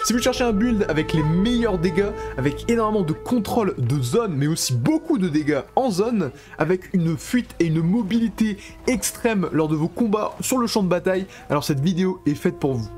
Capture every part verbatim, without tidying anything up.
Si vous cherchez un build avec les meilleurs dégâts, avec énormément de contrôle de zone, mais aussi beaucoup de dégâts en zone, avec une fuite et une mobilité extrême lors de vos combats sur le champ de bataille, alors cette vidéo est faite pour vous.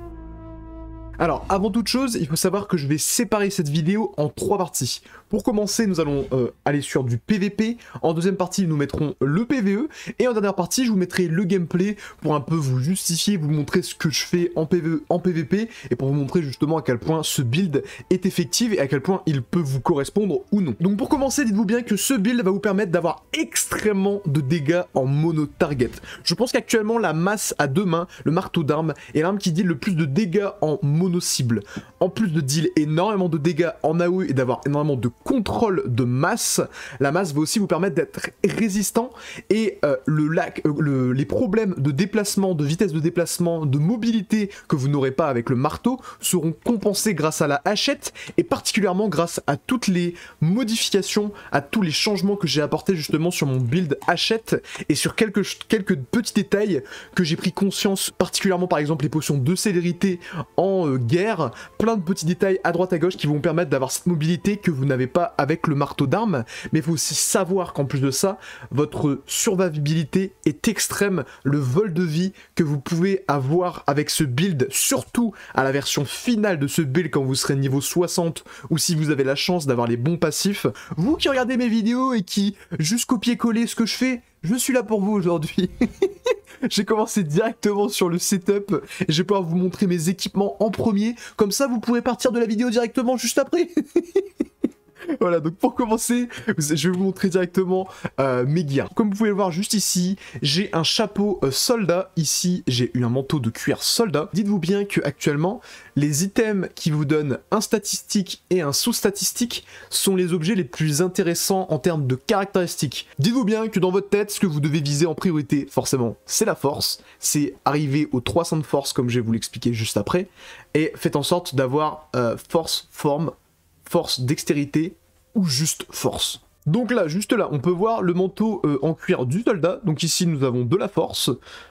Alors, avant toute chose, il faut savoir que je vais séparer cette vidéo en trois parties. Pour commencer, nous allons euh, aller sur du P V P. En deuxième partie, nous mettrons le P V E. Et en dernière partie, je vous mettrai le gameplay pour un peu vous justifier, vous montrer ce que je fais en P V E, en P V P, et pour vous montrer justement à quel point ce build est effectif et à quel point il peut vous correspondre ou non. Donc pour commencer, dites-vous bien que ce build va vous permettre d'avoir extrêmement de dégâts en mono-target. Je pense qu'actuellement, la masse à deux mains, le marteau d'armes, est l'arme qui deal le plus de dégâts en mono cible. En plus de deal énormément de dégâts en A O E et d'avoir énormément de contrôle de masse, la masse va aussi vous permettre d'être résistant et euh, le lac, euh, le, les problèmes de déplacement, de vitesse de déplacement, de mobilité que vous n'aurez pas avec le marteau seront compensés grâce à la hachette et particulièrement grâce à toutes les modifications, à tous les changements que j'ai apportés justement sur mon build hachette et sur quelques, quelques petits détails que j'ai pris conscience, particulièrement par exemple les potions de célérité en euh, guerre, plein de petits détails à droite à gauche qui vont vous permettre d'avoir cette mobilité que vous n'avez pas avec le marteau d'armes, mais il faut aussi savoir qu'en plus de ça, votre survivabilité est extrême, le vol de vie que vous pouvez avoir avec ce build, surtout à la version finale de ce build quand vous serez niveau soixante, ou si vous avez la chance d'avoir les bons passifs, vous qui regardez mes vidéos et qui juste copiez-coller ce que je fais, je suis là pour vous aujourd'hui. J'ai commencé directement sur le setup et je vais pouvoir vous montrer mes équipements en premier. Comme ça, vous pourrez partir de la vidéo directement juste après. Voilà, donc pour commencer, je vais vous montrer directement euh, mes gears. Comme vous pouvez le voir juste ici, j'ai un chapeau euh, soldat. Ici, j'ai eu un manteau de cuir soldat. Dites-vous bien que actuellement, les items qui vous donnent un statistique et un sous-statistique sont les objets les plus intéressants en termes de caractéristiques. Dites-vous bien que dans votre tête, ce que vous devez viser en priorité, forcément, c'est la force. C'est arriver aux trois cents de force, comme je vais vous l'expliquer juste après. Et faites en sorte d'avoir euh, force, forme, force, dextérité ou juste force. Donc là, juste là, on peut voir le manteau euh, en cuir du soldat. Donc ici, nous avons de la force.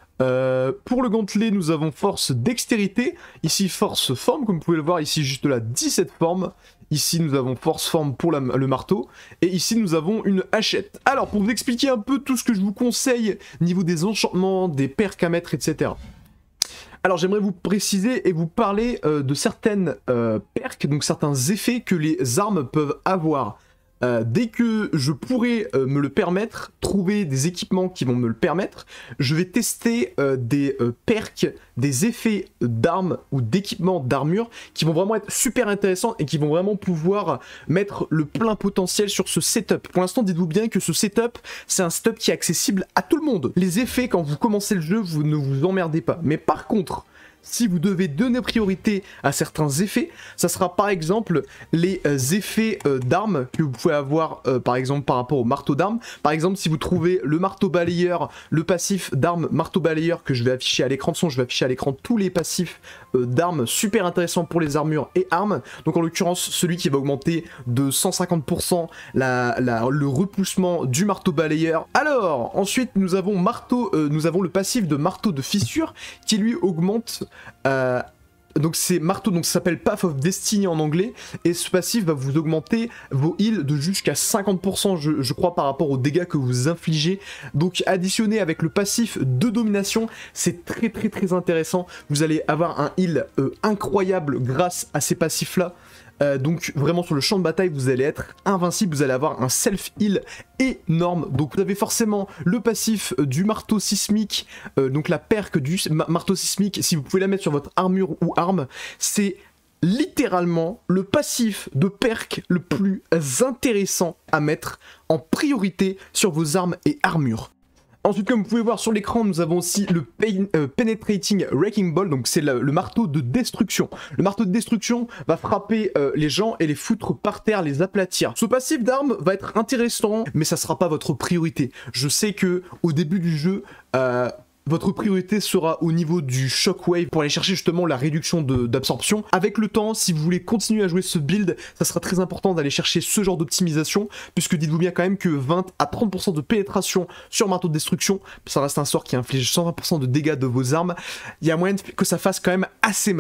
Euh, pour le gantelet, nous avons force, dextérité. Ici, force, forme, comme vous pouvez le voir. Ici, juste là, dix-sept formes. Ici, nous avons force, forme pour la, le marteau. Et ici, nous avons une hachette. Alors, pour vous expliquer un peu tout ce que je vous conseille, niveau des enchantements, des perks à mettre, et cetera. Alors j'aimerais vous préciser et vous parler euh, de certaines euh, perks, donc certains effets que les armes peuvent avoir. Euh, dès que je pourrai euh, me le permettre, trouver des équipements qui vont me le permettre, je vais tester euh, des euh, perks, des effets d'armes ou d'équipements d'armure qui vont vraiment être super intéressants et qui vont vraiment pouvoir mettre le plein potentiel sur ce setup. Pour l'instant, dites-vous bien que ce setup, c'est un setup qui est accessible à tout le monde. Les effets, quand vous commencez le jeu, vous ne vous emmerdez pas. Mais par contre, si vous devez donner priorité à certains effets, ça sera par exemple les euh, effets euh, d'armes que vous pouvez avoir euh, par exemple par rapport au marteau d'armes. Par exemple, si vous trouvez le marteau balayeur, le passif d'armes marteau balayeur que je vais afficher à l'écran de son, je vais afficher à l'écran tous les passifs euh, d'armes super intéressants pour les armures et armes. Donc en l'occurrence, celui qui va augmenter de cent cinquante pour cent la, la, le repoussement du marteau balayeur. Alors, ensuite nous avons marteau, euh, nous avons le passif de marteau de fissure qui lui augmente Euh, donc c'est marteau, donc ça s'appelle Path of Destiny en anglais, et ce passif va vous augmenter vos heals de jusqu'à cinquante pour cent je, je crois par rapport aux dégâts que vous infligez. Donc additionné avec le passif de domination, c'est très très très intéressant. Vous allez avoir un heal euh, incroyable grâce à ces passifs là. Euh, donc vraiment sur le champ de bataille vous allez être invincible, vous allez avoir un self-heal énorme. Donc vous avez forcément le passif du marteau sismique, euh, donc la perque du ma marteau sismique, si vous pouvez la mettre sur votre armure ou arme, c'est littéralement le passif de perque le plus intéressant à mettre en priorité sur vos armes et armures. Ensuite, comme vous pouvez voir sur l'écran, nous avons aussi le pain, euh, Penetrating Wrecking Ball, donc c'est le, le marteau de destruction. Le marteau de destruction va frapper euh, les gens et les foutre par terre, les aplatir. Ce passif d'arme va être intéressant, mais ça sera pas votre priorité. Je sais que au début du jeu, euh, votre priorité sera au niveau du Shockwave pour aller chercher justement la réduction d'absorption. Avec le temps, si vous voulez continuer à jouer ce build, ça sera très important d'aller chercher ce genre d'optimisation, puisque dites-vous bien quand même que vingt à trente pour cent de pénétration sur marteau de destruction, ça reste un sort qui inflige cent vingt pour cent de dégâts de vos armes, il y a moyen que ça fasse quand même assez mal.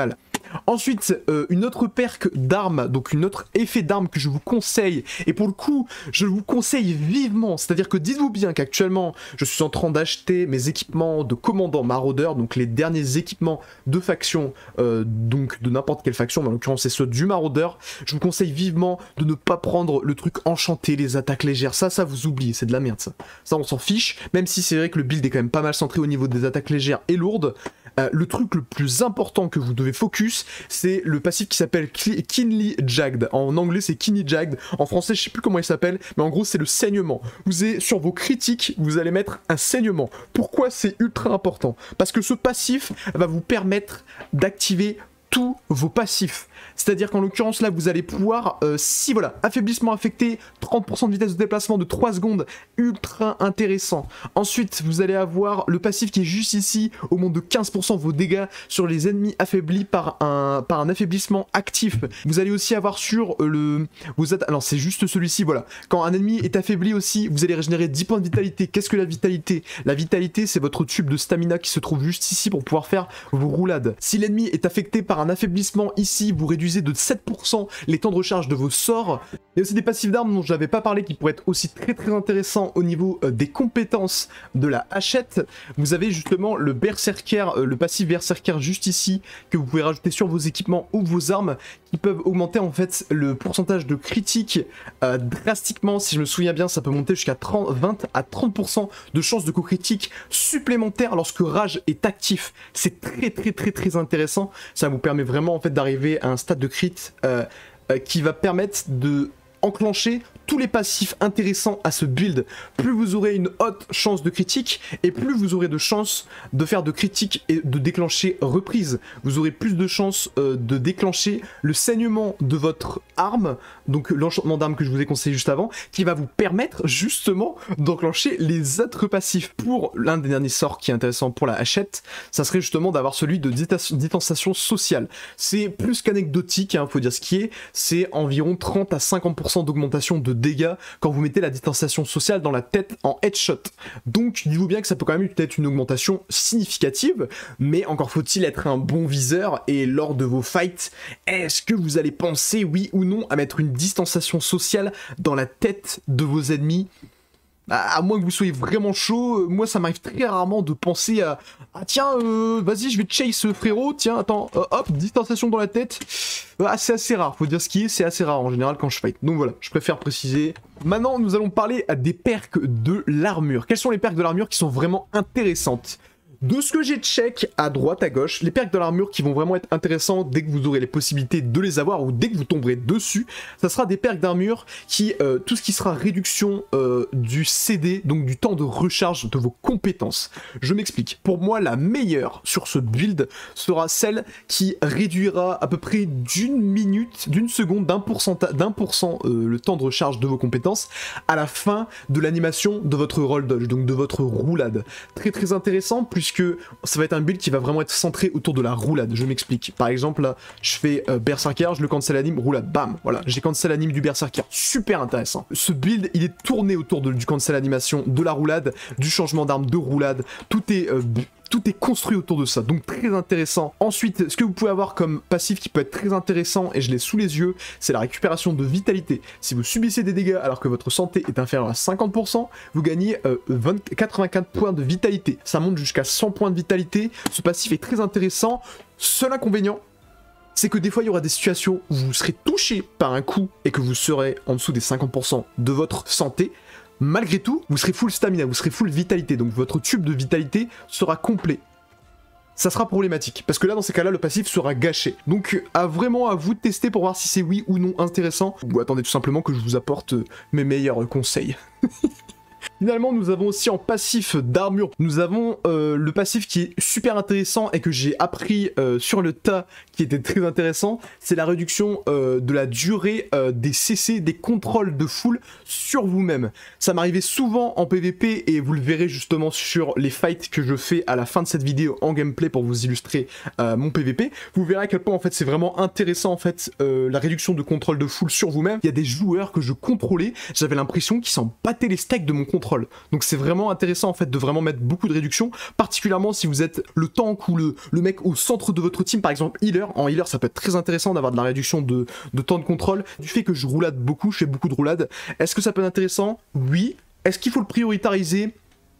Ensuite, euh, une autre perque d'armes, donc une autre effet d'arme que je vous conseille, et pour le coup, je vous conseille vivement, c'est-à-dire que dites-vous bien qu'actuellement, je suis en train d'acheter mes équipements de commandant maraudeur, donc les derniers équipements de faction, euh, donc de n'importe quelle faction, mais en l'occurrence c'est ceux du maraudeur. Je vous conseille vivement de ne pas prendre le truc enchanté, les attaques légères, ça, ça vous oubliez, c'est de la merde ça. Ça on s'en fiche, même si c'est vrai que le build est quand même pas mal centré au niveau des attaques légères et lourdes. Euh, le truc le plus important que vous devez focus, c'est le passif qui s'appelle Keenly Jagged. En anglais, c'est Keenly Jagged. En français, je sais plus comment il s'appelle, mais en gros, c'est le saignement. Vous avez, sur vos critiques, vous allez mettre un saignement. Pourquoi c'est ultra important? Parce que ce passif va vous permettre d'activer tous vos passifs. C'est-à-dire qu'en l'occurrence là vous allez pouvoir, euh, si voilà, affaiblissement affecté, trente pour cent de vitesse de déplacement de trois secondes, ultra intéressant. Ensuite vous allez avoir le passif qui est juste ici, au moins de quinze pour cent de vos dégâts sur les ennemis affaiblis par un, par un affaiblissement actif. Vous allez aussi avoir sur le... Vous êtes, alors c'est juste celui-ci, voilà. Quand un ennemi est affaibli aussi, vous allez régénérer dix points de vitalité. Qu'est-ce que la vitalité? La vitalité c'est votre tube de stamina qui se trouve juste ici pour pouvoir faire vos roulades. Si l'ennemi est affecté par un affaiblissement ici, vous réduisez de sept pour cent les temps de recharge de vos sorts. Il y a aussi des passifs d'armes dont je n'avais pas parlé qui pourraient être aussi très très intéressants au niveau euh, des compétences de la hachette. Vous avez justement le berserker, euh, le passif berserker juste ici que vous pouvez rajouter sur vos équipements ou vos armes qui peuvent augmenter en fait le pourcentage de critique euh, drastiquement. Si je me souviens bien, ça peut monter jusqu'à vingt à trente pour cent de chances de coup critique supplémentaires lorsque Rage est actif. C'est très très très très intéressant. Ça vous permet vraiment en fait d'arriver à un stade de crit euh, euh, qui va permettre de enclencher tous les passifs intéressants à ce build. Plus vous aurez une haute chance de critique et plus vous aurez de chances de faire de critique et de déclencher reprise. Vous aurez plus de chances euh, de déclencher le saignement de votre arme, donc l'enchantement d'arme que je vous ai conseillé juste avant, qui va vous permettre justement d'enclencher les autres passifs. Pour l'un des derniers sorts qui est intéressant pour la hachette, ça serait justement d'avoir celui de distanciation sociale. C'est plus qu'anecdotique, hein, faut dire ce qui est, c'est environ trente à cinquante pour cent d'augmentation de dégâts quand vous mettez la distanciation sociale dans la tête en headshot. Donc dites-vous bien que ça peut quand même être une augmentation significative, mais encore faut-il être un bon viseur, et lors de vos fights, est-ce que vous allez penser oui ou non à mettre une distanciation sociale dans la tête de vos ennemis? À moins que vous soyez vraiment chaud, moi ça m'arrive très rarement de penser à ah tiens euh, vas-y je vais chase frérot, tiens attends euh, hop distanciation dans la tête. Ah, c'est assez rare, faut dire ce qui est, c'est assez rare en général quand je fight. Donc voilà, je préfère préciser. Maintenant nous allons parler des perks de l'armure. Quelles sont les perks de l'armure qui sont vraiment intéressantes? De ce que j'ai check à droite, à gauche, les perks de l'armure qui vont vraiment être intéressants dès que vous aurez les possibilités de les avoir ou dès que vous tomberez dessus, ça sera des perks d'armure qui, euh, tout ce qui sera réduction euh, du C D, donc du temps de recharge de vos compétences. Je m'explique. Pour moi, la meilleure sur ce build sera celle qui réduira à peu près d'une minute, d'une seconde, d'un pourcentage, d'un pour cent euh, le temps de recharge de vos compétences à la fin de l'animation de votre roll dodge, donc de votre roulade. Très très intéressant, puisque que ça va être un build qui va vraiment être centré autour de la roulade. Je m'explique. Par exemple, là, je fais euh, Berserker, je le cancel anime, roulade, bam, voilà, j'ai cancel anime du Berserker. Super intéressant. Ce build, il est tourné autour de, du cancel animation, de la roulade, du changement d'arme de roulade. Tout est... Euh, Tout est construit autour de ça, donc très intéressant. Ensuite, ce que vous pouvez avoir comme passif qui peut être très intéressant, et je l'ai sous les yeux, c'est la récupération de vitalité. Si vous subissez des dégâts alors que votre santé est inférieure à cinquante pour cent, vous gagnez euh, vingt, quatre-vingt-quatre points de vitalité. Ça monte jusqu'à cent points de vitalité. Ce passif est très intéressant. Seul inconvénient, c'est que des fois il y aura des situations où vous serez touché par un coup et que vous serez en dessous des cinquante pour cent de votre santé. Malgré tout, vous serez full stamina, vous serez full vitalité, donc votre tube de vitalité sera complet. Ça sera problématique, parce que là, dans ces cas-là, le passif sera gâché. Donc, à vraiment à vous de tester pour voir si c'est oui ou non intéressant, ou attendez tout simplement que je vous apporte mes meilleurs conseils. Finalement, nous avons aussi en passif d'armure, nous avons euh, le passif qui est super intéressant et que j'ai appris euh, sur le tas, qui était très intéressant, c'est la réduction euh, de la durée euh, des C C, des contrôles de foule sur vous-même. Ça m'arrivait souvent en P V P et vous le verrez justement sur les fights que je fais à la fin de cette vidéo en gameplay pour vous illustrer euh, mon P V P. Vous verrez à quel point en fait c'est vraiment intéressant en fait euh, la réduction de contrôle de foule sur vous-même. Il y a des joueurs que je contrôlais, j'avais l'impression qu'ils s'en battaient les steaks de mon contrôle contrôle. Donc c'est vraiment intéressant en fait de vraiment mettre beaucoup de réductions, particulièrement si vous êtes le tank ou le, le mec au centre de votre team, par exemple healer. En healer ça peut être très intéressant d'avoir de la réduction de, de temps de contrôle. Du fait que je roulade beaucoup, je fais beaucoup de roulades. Est-ce que ça peut être intéressant? Oui. Est-ce qu'il faut le prioritariser?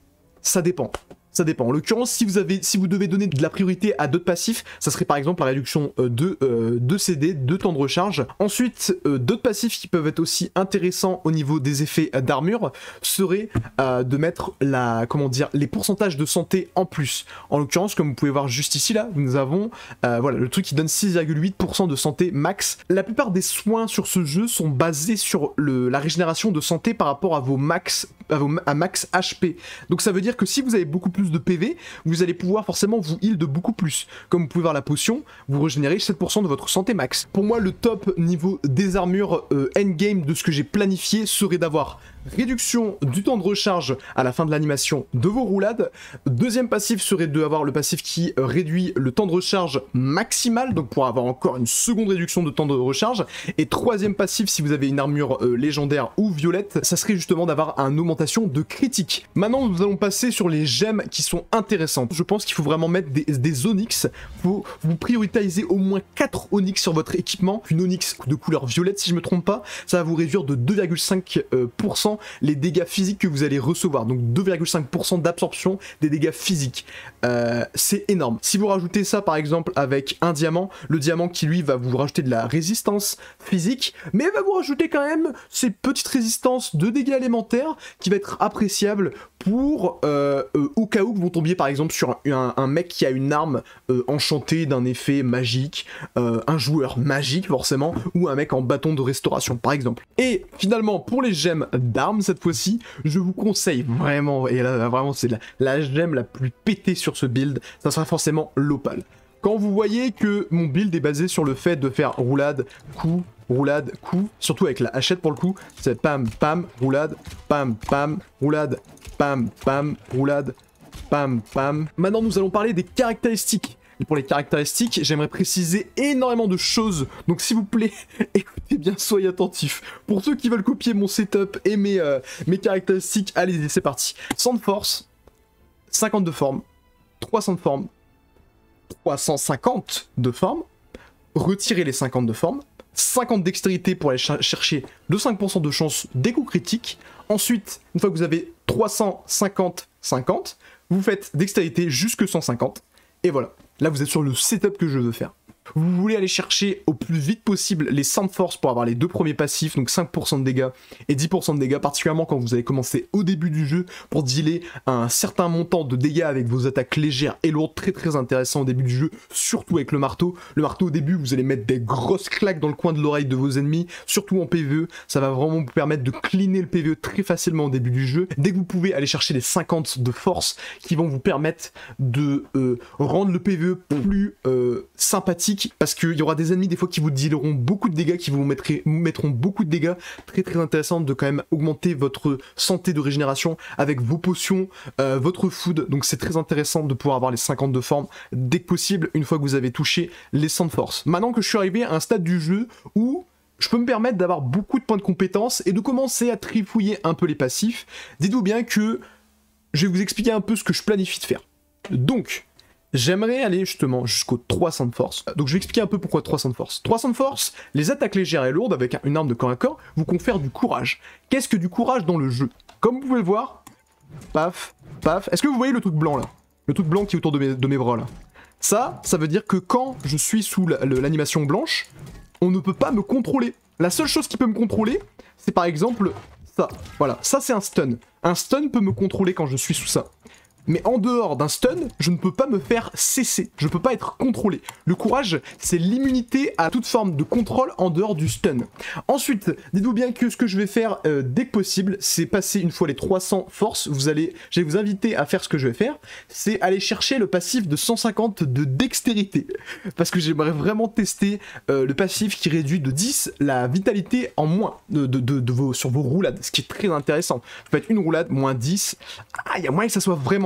Ça dépend. Ça dépend. En l'occurrence, si vous avez, si vous devez donner de la priorité à d'autres passifs, ça serait par exemple la réduction euh, de, euh, de C D, de temps de recharge. Ensuite, euh, d'autres passifs qui peuvent être aussi intéressants au niveau des effets d'armure seraient euh, de mettre la, comment dire, les pourcentages de santé en plus. En l'occurrence, comme vous pouvez voir juste ici là, nous avons euh, voilà le truc qui donne six virgule huit pour cent de santé max. La plupart des soins sur ce jeu sont basés sur le, la régénération de santé par rapport à vos max, à, vos, à max H P. Donc ça veut dire que si vous avez beaucoup plus de P V, vous allez pouvoir forcément vous heal de beaucoup plus. Comme vous pouvez voir la potion, vous régénérez sept pour cent de votre santé max. Pour moi, le top niveau des armures euh, endgame de ce que j'ai planifié serait d'avoir réduction du temps de recharge à la fin de l'animation de vos roulades. Deuxième passif serait d'avoir le passif qui euh, réduit le temps de recharge maximal, donc pour avoir encore une seconde réduction de temps de recharge. Et troisième passif, si vous avez une armure euh, légendaire ou violette, ça serait justement d'avoir une augmentation de critique. Maintenant, nous allons passer sur les gemmes qui sont intéressantes. Je pense qu'il faut vraiment mettre des, des onyx. Faut vous prioriser au moins quatre onyx sur votre équipement. Une onyx de couleur violette, si je me trompe pas, ça va vous réduire de deux virgule cinq pour cent les dégâts physiques que vous allez recevoir. Donc deux virgule cinq pour cent d'absorption des dégâts physiques. Euh, c'est énorme. Si vous rajoutez ça par exemple avec un diamant, le diamant qui lui va vous rajouter de la résistance physique, mais va vous rajouter quand même ces petites résistances de dégâts élémentaires qui va être appréciable pour euh, euh, au cas où vous tombiez par exemple sur un, un mec qui a une arme euh, enchantée d'un effet magique, euh, un joueur magique forcément, ou un mec en bâton de restauration par exemple. Et finalement pour les gemmes d'armes cette fois-ci, je vous conseille vraiment, et là vraiment c'est la, la gemme la plus pétée sur ce build, ça sera forcément l'opale. Quand vous voyez que mon build est basé sur le fait de faire roulade, coup, roulade, coup, surtout avec la hachette pour le coup, c'est pam, pam, roulade, pam, pam, roulade, pam, pam, roulade, pam, pam. Maintenant, nous allons parler des caractéristiques. Et pour les caractéristiques, j'aimerais préciser énormément de choses. Donc s'il vous plaît, écoutez bien, soyez attentifs. Pour ceux qui veulent copier mon setup et mes, euh, mes caractéristiques, allez-y, c'est parti. cent de force, cinquante de forme, trois cents de forme, trois cent cinquante de forme, retirer les cinquante de forme, cinquante dextérité pour aller ch chercher le cinq pour cent de chance des coups critiques. Ensuite, une fois que vous avez trois cent cinquante cinquante, vous faites dextérité jusque cent cinquante. Et voilà, là vous êtes sur le setup que je veux faire. Vous voulez aller chercher au plus vite possible les cent de force pour avoir les deux premiers passifs, donc cinq pour cent de dégâts et dix pour cent de dégâts, particulièrement quand vous allez commencer au début du jeu pour dealer un certain montant de dégâts avec vos attaques légères et lourdes, très très intéressant au début du jeu, surtout avec le marteau. Le marteau au début, vous allez mettre des grosses claques dans le coin de l'oreille de vos ennemis, surtout en P V E, ça va vraiment vous permettre de cleaner le P V E très facilement au début du jeu. Dès que vous pouvez aller chercher les cinquante de force qui vont vous permettre de euh, rendre le P V E plus euh, sympathique, parce qu'il y aura des ennemis des fois qui vous dealeront beaucoup de dégâts, qui vous mettrez, mettront beaucoup de dégâts. Très très intéressant de quand même augmenter votre santé de régénération avec vos potions, euh, votre food. Donc c'est très intéressant de pouvoir avoir les cinquante de forme dès que possible, une fois que vous avez touché les cent de force. Maintenant que je suis arrivé à un stade du jeu où je peux me permettre d'avoir beaucoup de points de compétence et de commencer à trifouiller un peu les passifs, dites-vous bien que je vais vous expliquer un peu ce que je planifie de faire. Donc, j'aimerais aller justement jusqu'au trois cents de force. Donc je vais expliquer un peu pourquoi trois cents de force. trois cents de force, les attaques légères et lourdes avec une arme de corps à corps vous confèrent du courage. Qu'est-ce que du courage dans le jeu? Comme vous pouvez le voir, paf, paf. Est-ce que vous voyez le truc blanc là? Le truc blanc qui est autour de mes, de mes bras là. Ça, ça veut dire que quand je suis sous l'animation blanche, on ne peut pas me contrôler. La seule chose qui peut me contrôler, c'est par exemple ça. Voilà, ça c'est un stun. Un stun peut me contrôler quand je suis sous ça. Mais en dehors d'un stun, je ne peux pas me faire cesser, je ne peux pas être contrôlé. Le courage, c'est l'immunité à toute forme de contrôle en dehors du stun. Ensuite, dites-vous bien que ce que je vais faire euh, dès que possible, c'est passer une fois les trois cents forces, vous allez, je vais vous inviter à faire ce que je vais faire, c'est aller chercher le passif de cent cinquante de dextérité. Parce que j'aimerais vraiment tester euh, le passif qui réduit de dix la vitalité en moins de, de, de, de vos, sur vos roulades, ce qui est très intéressant. Vous faites une roulade, moins dix, ah, il y a moyen que ça soit vraiment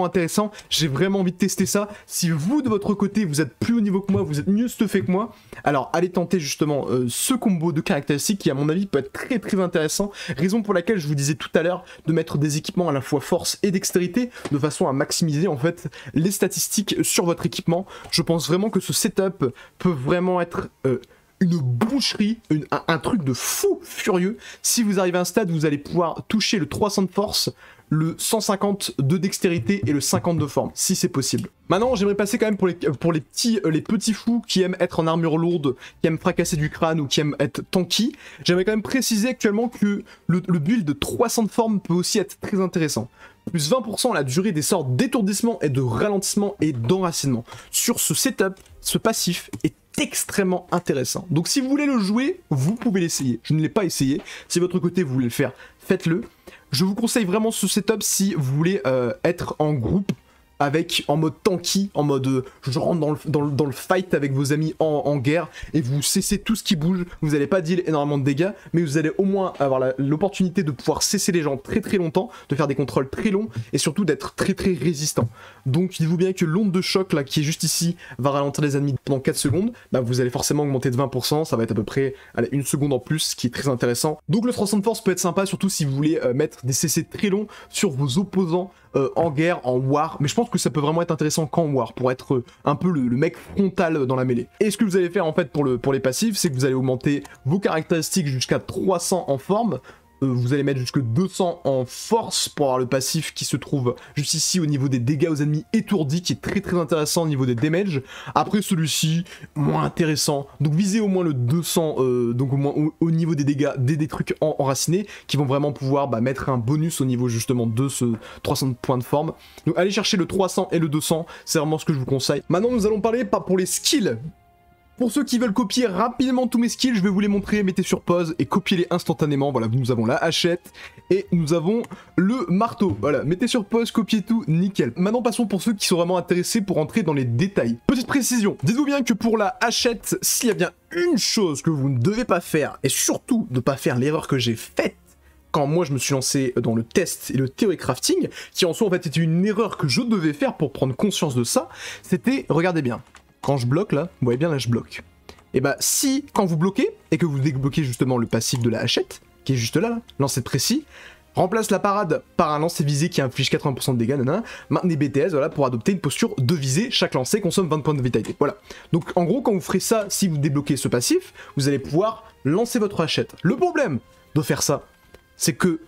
intéressant. J'ai vraiment envie de tester ça. Si vous, de votre côté, vous êtes plus haut niveau que moi, vous êtes mieux stuffé que moi, alors allez tenter justement euh, ce combo de caractéristiques qui, à mon avis, peut être très très intéressant. Raison pour laquelle je vous disais tout à l'heure de mettre des équipements à la fois force et dextérité, de façon à maximiser en fait les statistiques sur votre équipement. Je pense vraiment que ce setup peut vraiment être... Euh, une boucherie, une, un, un truc de fou furieux. Si vous arrivez à un stade, vous allez pouvoir toucher le trois cents de force, le cent cinquante de dextérité et le cinquante de forme, si c'est possible. Maintenant, j'aimerais passer quand même pour les, pour les, petits, euh, les petits fous qui aiment être en armure lourde, qui aiment fracasser du crâne ou qui aiment être tanky. J'aimerais quand même préciser actuellement que le, le build de trois cents de forme peut aussi être très intéressant. Plus vingt pour cent la durée des sorts d'étourdissement et de ralentissement et d'enracinement. Sur ce setup, ce passif est extrêmement intéressant. Donc si vous voulez le jouer, vous pouvez l'essayer. Je ne l'ai pas essayé. Si de votre côté vous voulez le faire, faites-le. Je vous conseille vraiment ce setup si vous voulez euh, être en groupe avec en mode tanky, en mode euh, je rentre dans le, dans, le, dans le fight avec vos amis en, en guerre et vous cessez tout ce qui bouge. Vous n'allez pas deal énormément de dégâts, mais vous allez au moins avoir l'opportunité de pouvoir cesser les gens très très longtemps, de faire des contrôles très longs et surtout d'être très très résistant. Donc dites-vous bien que l'onde de choc là qui est juste ici va ralentir les ennemis pendant quatre secondes, bah, vous allez forcément augmenter de vingt pour cent, ça va être à peu près allez, une seconde en plus, ce qui est très intéressant. Donc le trois cents de force peut être sympa, surtout si vous voulez euh, mettre des C C très longs sur vos opposants euh, en guerre, en war, mais je pense que ça peut vraiment être intéressant qu'en war, pour être euh, un peu le, le mec frontal dans la mêlée. Et ce que vous allez faire en fait pour, le, pour les passifs, c'est que vous allez augmenter vos caractéristiques jusqu'à trois cents en forme. Euh, vous allez mettre jusque deux cents en force pour avoir le passif qui se trouve juste ici au niveau des dégâts aux ennemis étourdis, qui est très très intéressant au niveau des damage. Après celui-ci, moins intéressant, donc visez au moins le deux cents, euh, donc au moins au, au niveau des dégâts, des, des trucs en, enracinés, qui vont vraiment pouvoir bah, mettre un bonus au niveau justement de ce trois cents points de forme. Donc allez chercher le trois cents et le deux cents, c'est vraiment ce que je vous conseille. Maintenant nous allons parler pas pour les skills. Pour ceux qui veulent copier rapidement tous mes skills, je vais vous les montrer, mettez sur pause et copiez-les instantanément. Voilà, nous avons la hachette et nous avons le marteau. Voilà, mettez sur pause, copiez tout, nickel. Maintenant passons pour ceux qui sont vraiment intéressés pour entrer dans les détails. Petite précision, dites-vous bien que pour la hachette, s'il y a bien une chose que vous ne devez pas faire, et surtout ne pas faire l'erreur que j'ai faite, quand moi je me suis lancé dans le test et le theory crafting, qui en soi en fait était une erreur que je devais faire pour prendre conscience de ça, c'était, regardez bien, quand je bloque là, vous voyez bien là je bloque. Et bah si, quand vous bloquez, et que vous débloquez justement le passif de la hachette, qui est juste là, là lancer de précis, remplace la parade par un lancer visé qui inflige quatre-vingts pour cent de dégâts, nanana, maintenez B T S voilà, pour adopter une posture de visée, chaque lancer consomme vingt points de vitalité. Voilà. Donc en gros quand vous ferez ça, si vous débloquez ce passif, vous allez pouvoir lancer votre hachette. Le problème de faire ça, c'est que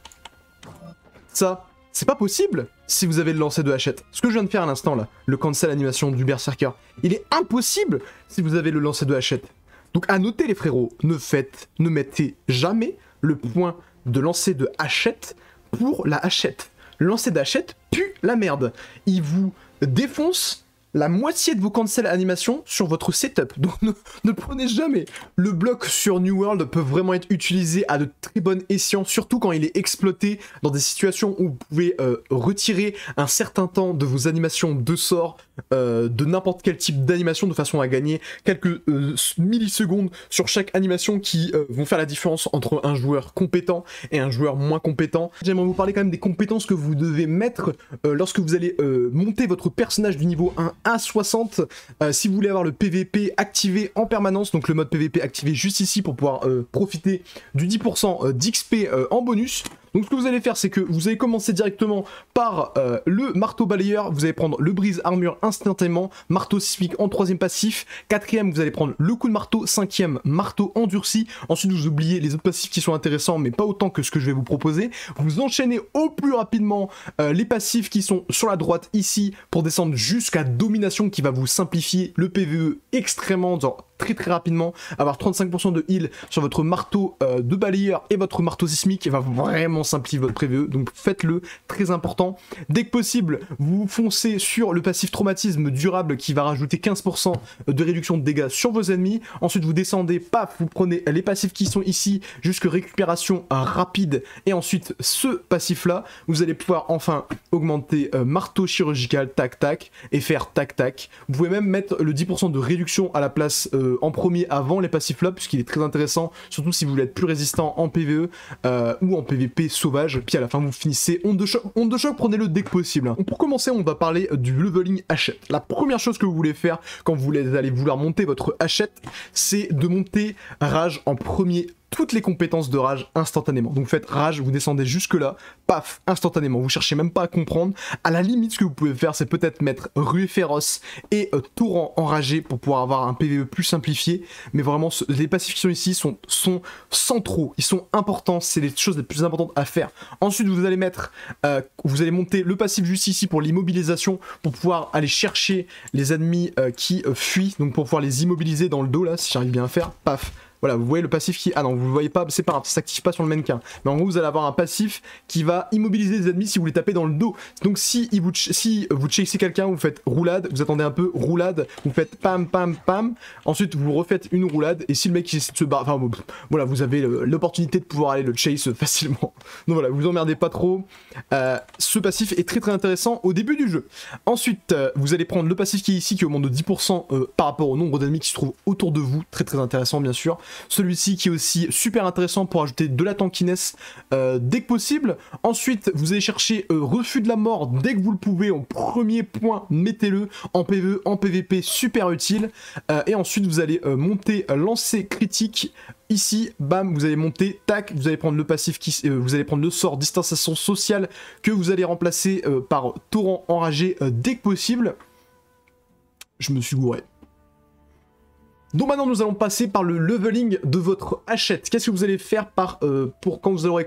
ça, c'est pas possible si vous avez le lancer de hachette. Ce que je viens de faire à l'instant là, le cancel animation du berserker, il est impossible si vous avez le lancer de hachette. Donc à noter les frérots, ne faites, ne mettez jamais le point de lancer de hachette pour la hachette. Le lancer d'hachette pue la merde. Il vous défonce la moitié de vos cancel animations sur votre setup. Donc ne, ne prenez jamais. Le bloc sur New World peut vraiment être utilisé à de très bon escient, surtout quand il est exploité dans des situations où vous pouvez euh, retirer un certain temps de vos animations de sorts, euh, de n'importe quel type d'animation, de façon à gagner quelques euh, millisecondes sur chaque animation qui euh, vont faire la différence entre un joueur compétent et un joueur moins compétent. J'aimerais vous parler quand même des compétences que vous devez mettre euh, lorsque vous allez euh, monter votre personnage du niveau un à soixante, euh, si vous voulez avoir le P V P activé en permanence, donc le mode P V P activé juste ici pour pouvoir euh, profiter du dix pour cent d'X P euh, en bonus. Donc ce que vous allez faire, c'est que vous allez commencer directement par euh, le marteau balayeur, vous allez prendre le brise armure instantanément, marteau sismique en troisième passif, quatrième vous allez prendre le coup de marteau, cinquième marteau endurci, ensuite vous oubliez les autres passifs qui sont intéressants mais pas autant que ce que je vais vous proposer, vous enchaînez au plus rapidement euh, les passifs qui sont sur la droite ici pour descendre jusqu'à domination qui va vous simplifier le P V E extrêmement, genre très très rapidement, avoir trente-cinq pour cent de heal sur votre marteau euh, de balayeur et votre marteau sismique va vraiment simplifier votre P V E, donc faites-le, très important. Dès que possible, vous foncez sur le passif traumatisme durable qui va rajouter quinze pour cent de réduction de dégâts sur vos ennemis, ensuite vous descendez, paf, vous prenez les passifs qui sont ici, jusque récupération euh, rapide, et ensuite ce passif là, vous allez pouvoir enfin augmenter euh, marteau chirurgical, tac tac, et faire tac tac. Vous pouvez même mettre le dix pour cent de réduction à la place euh, euh, en premier avant les passifs là, puisqu'il est très intéressant, surtout si vous voulez être plus résistant en P V E euh, ou en P V P sauvage. Puis à la fin vous finissez onde de choc. Onde de choc, prenez-le dès que possible. Donc pour commencer, on va parler du leveling hachette. La première chose que vous voulez faire quand vous allez vouloir monter votre hachette, c'est de monter rage en premier, toutes les compétences de rage instantanément. Donc vous faites rage, vous descendez jusque là, paf, instantanément. Vous cherchez même pas à comprendre. À la limite, ce que vous pouvez faire, c'est peut-être mettre ruée féroce et euh, torrent enragé pour pouvoir avoir un P V E plus simplifié. Mais vraiment, ce, les passifs qui sont ici sont, sont centraux, ils sont importants, c'est les choses les plus importantes à faire. Ensuite, vous allez mettre, euh, vous allez monter le passif juste ici pour l'immobilisation, pour pouvoir aller chercher les ennemis euh, qui euh, fuient, donc pour pouvoir les immobiliser dans le dos là, si j'arrive bien à faire, paf. Voilà, vous voyez le passif qui... Ah non, vous le voyez pas, c'est pas grave, ça s'active pas sur le mannequin. Mais en gros, vous allez avoir un passif qui va immobiliser les ennemis si vous les tapez dans le dos. Donc si, il vous, si vous chasez quelqu'un, vous faites roulade, vous attendez un peu, roulade, vous faites pam, pam, pam. Ensuite, vous refaites une roulade, et si le mec essaie de se barrer... Enfin, bon, voilà, vous avez l'opportunité de pouvoir aller le chase facilement. Donc voilà, vous emmerdez pas trop. Euh, ce passif est très très intéressant au début du jeu. Ensuite, euh, vous allez prendre le passif qui est ici, qui augmente de dix pour cent euh, par rapport au nombre d'ennemis qui se trouvent autour de vous. Très très intéressant, bien sûr. Celui-ci qui est aussi super intéressant pour ajouter de la tankiness euh, dès que possible. Ensuite, vous allez chercher euh, refus de la mort dès que vous le pouvez. En premier point, mettez-le en P V E, en P V P, super utile. Euh, et ensuite, vous allez euh, monter euh, lancer critique. Ici, bam, vous allez monter, tac, vous allez prendre le passif, qui, euh, vous allez prendre le sort distanciation sociale que vous allez remplacer euh, par torrent enragé euh, dès que possible. Je me suis gouré. Donc maintenant nous allons passer par le leveling de votre hachette. Qu'est-ce que vous allez faire par, euh, pour quand vous aurez...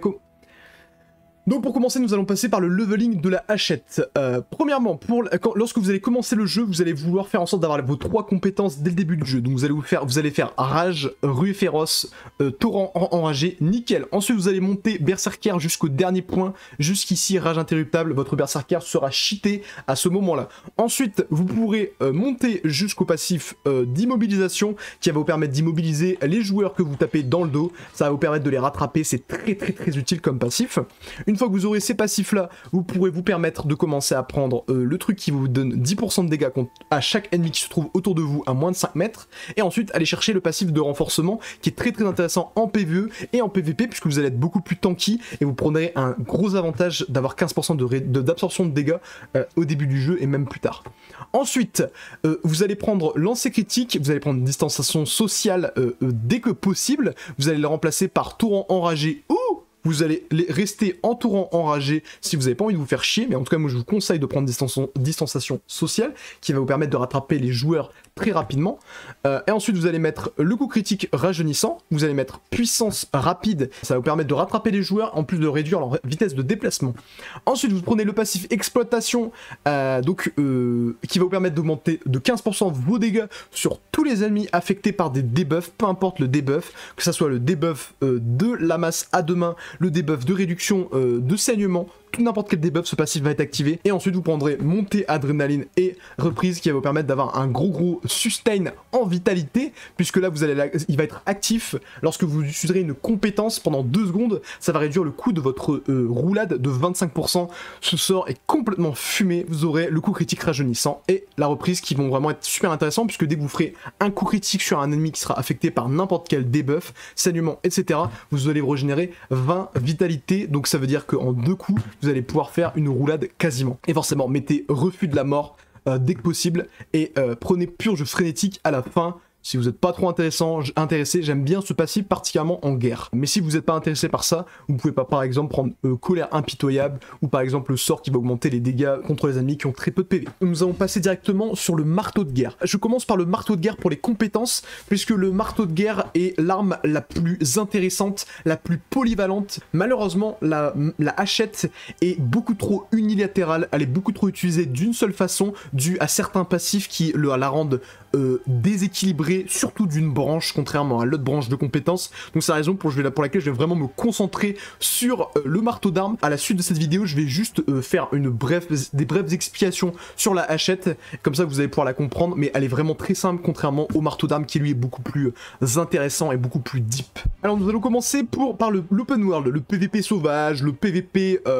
Donc pour commencer, nous allons passer par le leveling de la hachette. Euh, premièrement, pour, quand, lorsque vous allez commencer le jeu, vous allez vouloir faire en sorte d'avoir vos trois compétences dès le début du jeu. Donc vous allez vous faire, vous allez faire rage, ruée féroce, euh, torrent en, enragé, nickel. Ensuite vous allez monter berserker jusqu'au dernier point, jusqu'ici rage interruptable. Votre berserker sera cheaté à ce moment-là. Ensuite vous pourrez euh, monter jusqu'au passif euh, d'immobilisation qui va vous permettre d'immobiliser les joueurs que vous tapez dans le dos. Ça va vous permettre de les rattraper, c'est très très très utile comme passif. Une fois que vous aurez ces passifs là, vous pourrez vous permettre de commencer à prendre euh, le truc qui vous donne dix pour cent de dégâts contre, à chaque ennemi qui se trouve autour de vous à moins de cinq mètres, et ensuite aller chercher le passif de renforcement qui est très très intéressant en P V E et en P V P puisque vous allez être beaucoup plus tanky et vous prendrez un gros avantage d'avoir quinze pour cent d'absorption de, de dégâts euh, au début du jeu et même plus tard. Ensuite, euh, vous allez prendre lancer critique, vous allez prendre une distanciation sociale euh, euh, dès que possible, vous allez le remplacer par torrent enragé ou vous allez rester en torrent enragé si vous n'avez pas envie de vous faire chier, mais en tout cas moi je vous conseille de prendre distanciation sociale qui va vous permettre de rattraper les joueurs très rapidement. Euh, et ensuite vous allez mettre le coup critique rajeunissant, vous allez mettre puissance rapide, ça va vous permettre de rattraper les joueurs en plus de réduire leur vitesse de déplacement. Ensuite vous prenez le passif exploitation, euh, donc euh, qui va vous permettre d'augmenter de quinze pour cent vos dégâts sur tous les ennemis affectés par des debuffs, peu importe le debuff, que ça soit le debuff euh, de la masse à deux mains, le debuff de réduction euh, de saignement, tout n'importe quel debuff, ce passif va être activé. Et ensuite vous prendrez montée adrénaline et reprise qui va vous permettre d'avoir un gros gros sustain en vitalité, puisque là vous allez la... il va être actif lorsque vous utiliserez une compétence pendant deux secondes, ça va réduire le coût de votre euh, roulade de vingt-cinq pour cent. Ce sort est complètement fumé, vous aurez le coup critique rajeunissant et la reprise qui vont vraiment être super intéressants, puisque dès que vous ferez un coup critique sur un ennemi qui sera affecté par n'importe quel debuff, saignement, et cetera, vous allez régénérer vingt vitalité, donc ça veut dire qu'en deux coups, vous allez pouvoir faire une roulade quasiment. Et forcément, mettez refus de la mort euh, dès que possible et euh, prenez purge frénétique à la fin. Si vous n'êtes pas trop intéressant, intéressé, j'aime bien ce passif particulièrement en guerre. Mais si vous n'êtes pas intéressé par ça, vous pouvez pas par exemple prendre euh, colère impitoyable ou par exemple le sort qui va augmenter les dégâts contre les ennemis qui ont très peu de P V. Nous allons passer directement sur le marteau de guerre. Je commence par le marteau de guerre pour les compétences, puisque le marteau de guerre est l'arme la plus intéressante, la plus polyvalente. Malheureusement, la, la hachette est beaucoup trop unilatérale, elle est beaucoup trop utilisée d'une seule façon, due à certains passifs qui le, la rendent euh, déséquilibrée, surtout d'une branche, contrairement à l'autre branche de compétences. Donc c'est la raison pour, je vais, pour laquelle je vais vraiment me concentrer sur euh, le marteau d'armes. À la suite de cette vidéo, je vais juste euh, faire une brève, des brèves explications sur la hachette, comme ça vous allez pouvoir la comprendre, mais elle est vraiment très simple, contrairement au marteau d'armes qui lui est beaucoup plus euh, intéressant et beaucoup plus deep. Alors nous allons commencer pour, par l'open world, le P V P sauvage, le P V P... Euh,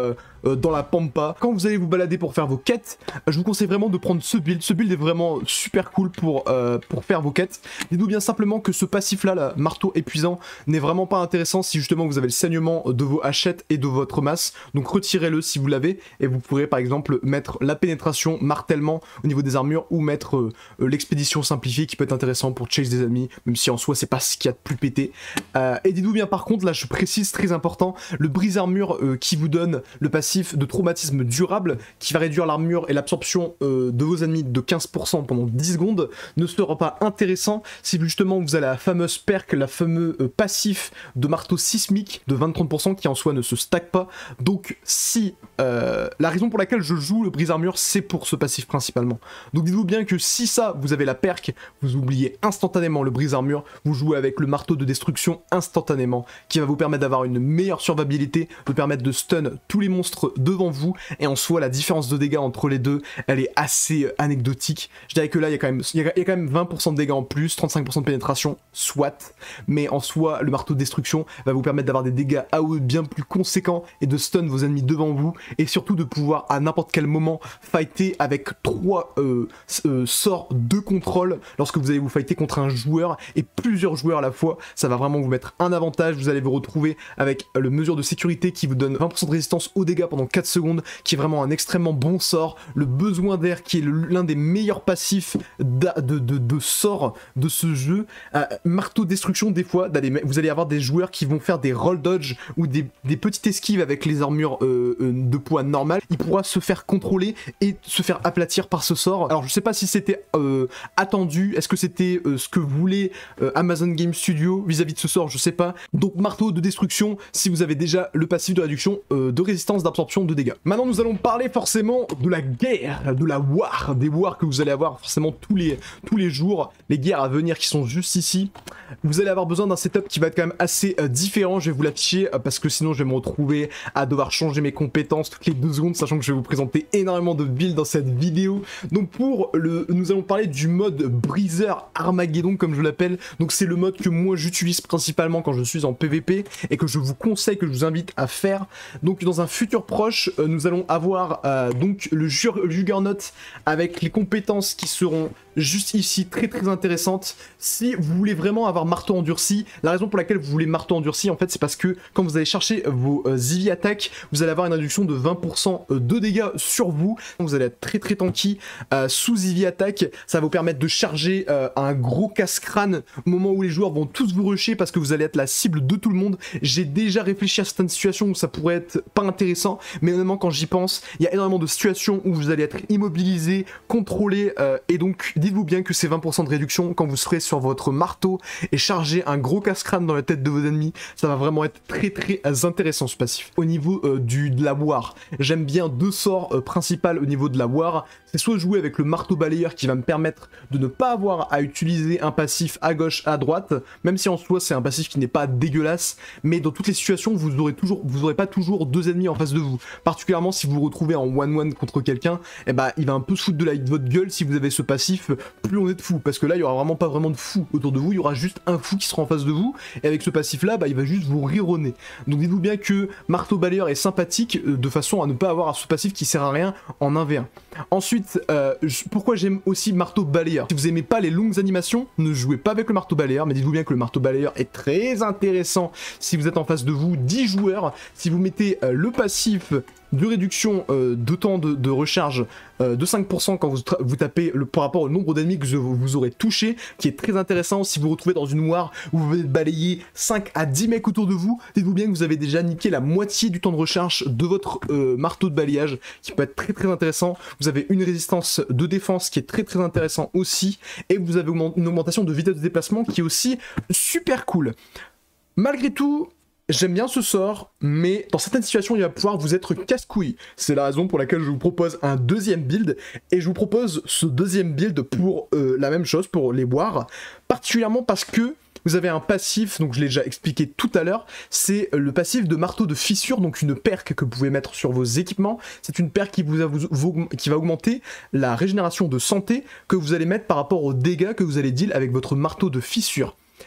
euh, dans la pampa. Quand vous allez vous balader pour faire vos quêtes, je vous conseille vraiment de prendre ce build. Ce build est vraiment super cool pour, euh, pour faire vos quêtes. Dites-vous bien simplement que ce passif-là, là, marteau épuisant, n'est vraiment pas intéressant si justement vous avez le saignement de vos hachettes et de votre masse. Donc retirez-le si vous l'avez et vous pourrez par exemple mettre la pénétration, martèlement au niveau des armures ou mettre euh, euh, l'expédition simplifiée qui peut être intéressant pour chase des ennemis, même si en soi c'est pas ce qu'il y a de plus pété. Euh, et dites-vous bien par contre, là je précise, très important, le brise-armure euh, qui vous donne le passif de traumatisme durable qui va réduire l'armure et l'absorption euh, de vos ennemis de quinze pour cent pendant dix secondes ne sera pas intéressant si justement vous avez la fameuse perk, la fameuse euh, passif de marteau sismique de vingt à trente pour cent qui en soi ne se stack pas. Donc si euh, la raison pour laquelle je joue le brise-armure, c'est pour ce passif principalement. Donc dites-vous bien que si ça, vous avez la perk, vous oubliez instantanément le brise-armure, vous jouez avec le marteau de destruction instantanément, qui va vous permettre d'avoir une meilleure survivabilité, de permettre de stun tous les monstres devant vous, et en soi la différence de dégâts entre les deux, elle est assez euh, anecdotique. Je dirais que là il y a quand même, il y a, il y a quand même vingt pour cent de dégâts en plus, trente-cinq pour cent de pénétration, soit, mais en soi le marteau de destruction va vous permettre d'avoir des dégâts A O E bien plus conséquents et de stun vos ennemis devant vous, et surtout de pouvoir à n'importe quel moment fighter avec trois euh, euh, sorts de contrôle lorsque vous allez vous fighter contre un joueur et plusieurs joueurs à la fois. Ça va vraiment vous mettre un avantage. Vous allez vous retrouver avec le mesure de sécurité qui vous donne vingt pour cent de résistance aux dégâts pendant quatre secondes, qui est vraiment un extrêmement bon sort. Le besoin d'air qui est l'un des meilleurs passifs de, de, de, de sorts de ce jeu. Euh, marteau destruction, des fois vous allez avoir des joueurs qui vont faire des roll dodge ou des, des petites esquives avec les armures euh, euh, de poids normales. Il pourra se faire contrôler et se faire aplatir par ce sort. Alors je sais pas si c'était euh, attendu, est-ce que c'était euh, ce que voulait euh, Amazon Game Studio vis-à-vis de ce sort, je sais pas. Donc marteau de destruction si vous avez déjà le passif de réduction euh, de résistance d'absorption de dégâts. Maintenant nous allons parler forcément de la guerre, de la war, des wars que vous allez avoir forcément tous les, tous les jours, les guerres à venir qui sont juste ici. Vous allez avoir besoin d'un setup qui va être quand même assez euh, différent, je vais vous l'afficher euh, parce que sinon je vais me retrouver à devoir changer mes compétences toutes les deux secondes, sachant que je vais vous présenter énormément de builds dans cette vidéo. Donc pour le, nous allons parler du mode Breezer Armageddon comme je l'appelle. Donc c'est le mode que moi j'utilise principalement quand je suis en P V P et que je vous conseille, que je vous invite à faire. Donc dans un futur proche, euh, nous allons avoir euh, donc le, le Juggernaut avec les compétences qui seront juste ici très très intéressantes. Si vous voulez vraiment avoir marteau endurci, la raison pour laquelle vous voulez marteau endurci en fait c'est parce que quand vous allez chercher vos euh, Eevee attaques, vous allez avoir une réduction de vingt pour cent de dégâts sur vous. Vous allez être très très tanky euh, sous Eevee attaque. Ça va vous permettre de charger euh, un gros casse-crâne au moment où les joueurs vont tous vous rusher parce que vous allez être la cible de tout le monde. J'ai déjà réfléchi à certaines situations où ça pourrait être pas intéressant, mais honnêtement quand j'y pense, il y a énormément de situations où vous allez être immobilisé, contrôlé, euh, et donc dites-vous bien que ces vingt pour cent de réduction quand vous serez sur votre marteau et charger un gros casse-crâne dans la tête de vos ennemis, ça va vraiment être très très intéressant ce passif. Au niveau euh, du, de la war, j'aime bien deux sorts euh, principaux au niveau de la war. C'est soit jouer avec le marteau balayeur qui va me permettre de ne pas avoir à utiliser un passif à gauche, à droite, même si en soi c'est un passif qui n'est pas dégueulasse, mais dans toutes les situations vous aurez toujours, vous aurez pas toujours deux ennemis en face de vous. Particulièrement si vous vous retrouvez en one one contre quelqu'un, et bah il va un peu se foutre de, la, de votre gueule si vous avez ce passif, plus on est de fou, parce que là il y aura vraiment pas vraiment de fou autour de vous, il y aura juste un fou qui sera en face de vous, et avec ce passif là, bah il va juste vous rironner. Donc dites-vous bien que marteau balayeur est sympathique euh, de façon à ne pas avoir ce passif qui sert à rien en un v un. Ensuite, euh, pourquoi j'aime aussi marteau balayeur? Si vous aimez pas les longues animations, ne jouez pas avec le marteau balayeur, mais dites-vous bien que le marteau balayeur est très intéressant si vous êtes en face de vous dix joueurs. Si vous mettez euh, le passif de réduction euh, de temps de, de recharge euh, de cinq pour cent quand vous, vous tapez le, par rapport au nombre d'ennemis que vous, vous aurez touché, qui est très intéressant si vous vous retrouvez dans une war où vous venez de balayer cinq à dix mecs autour de vous, dites-vous bien que vous avez déjà niqué la moitié du temps de recharge de votre euh, marteau de balayage, qui peut être très très intéressant. Vous avez une résistance de défense qui est très très intéressant aussi, et vous avez une augmentation de vitesse de déplacement qui est aussi super cool. Malgré tout, j'aime bien ce sort, mais dans certaines situations, il va pouvoir vous être casse-couille. C'est la raison pour laquelle je vous propose un deuxième build, et je vous propose ce deuxième build pour euh, la même chose, pour les boires, particulièrement parce que vous avez un passif, donc je l'ai déjà expliqué tout à l'heure, c'est le passif de marteau de fissure, donc une perque que vous pouvez mettre sur vos équipements. C'est une perque qui, vous a, vous, qui va augmenter la régénération de santé que vous allez mettre par rapport aux dégâts que vous allez deal avec votre marteau de fissure.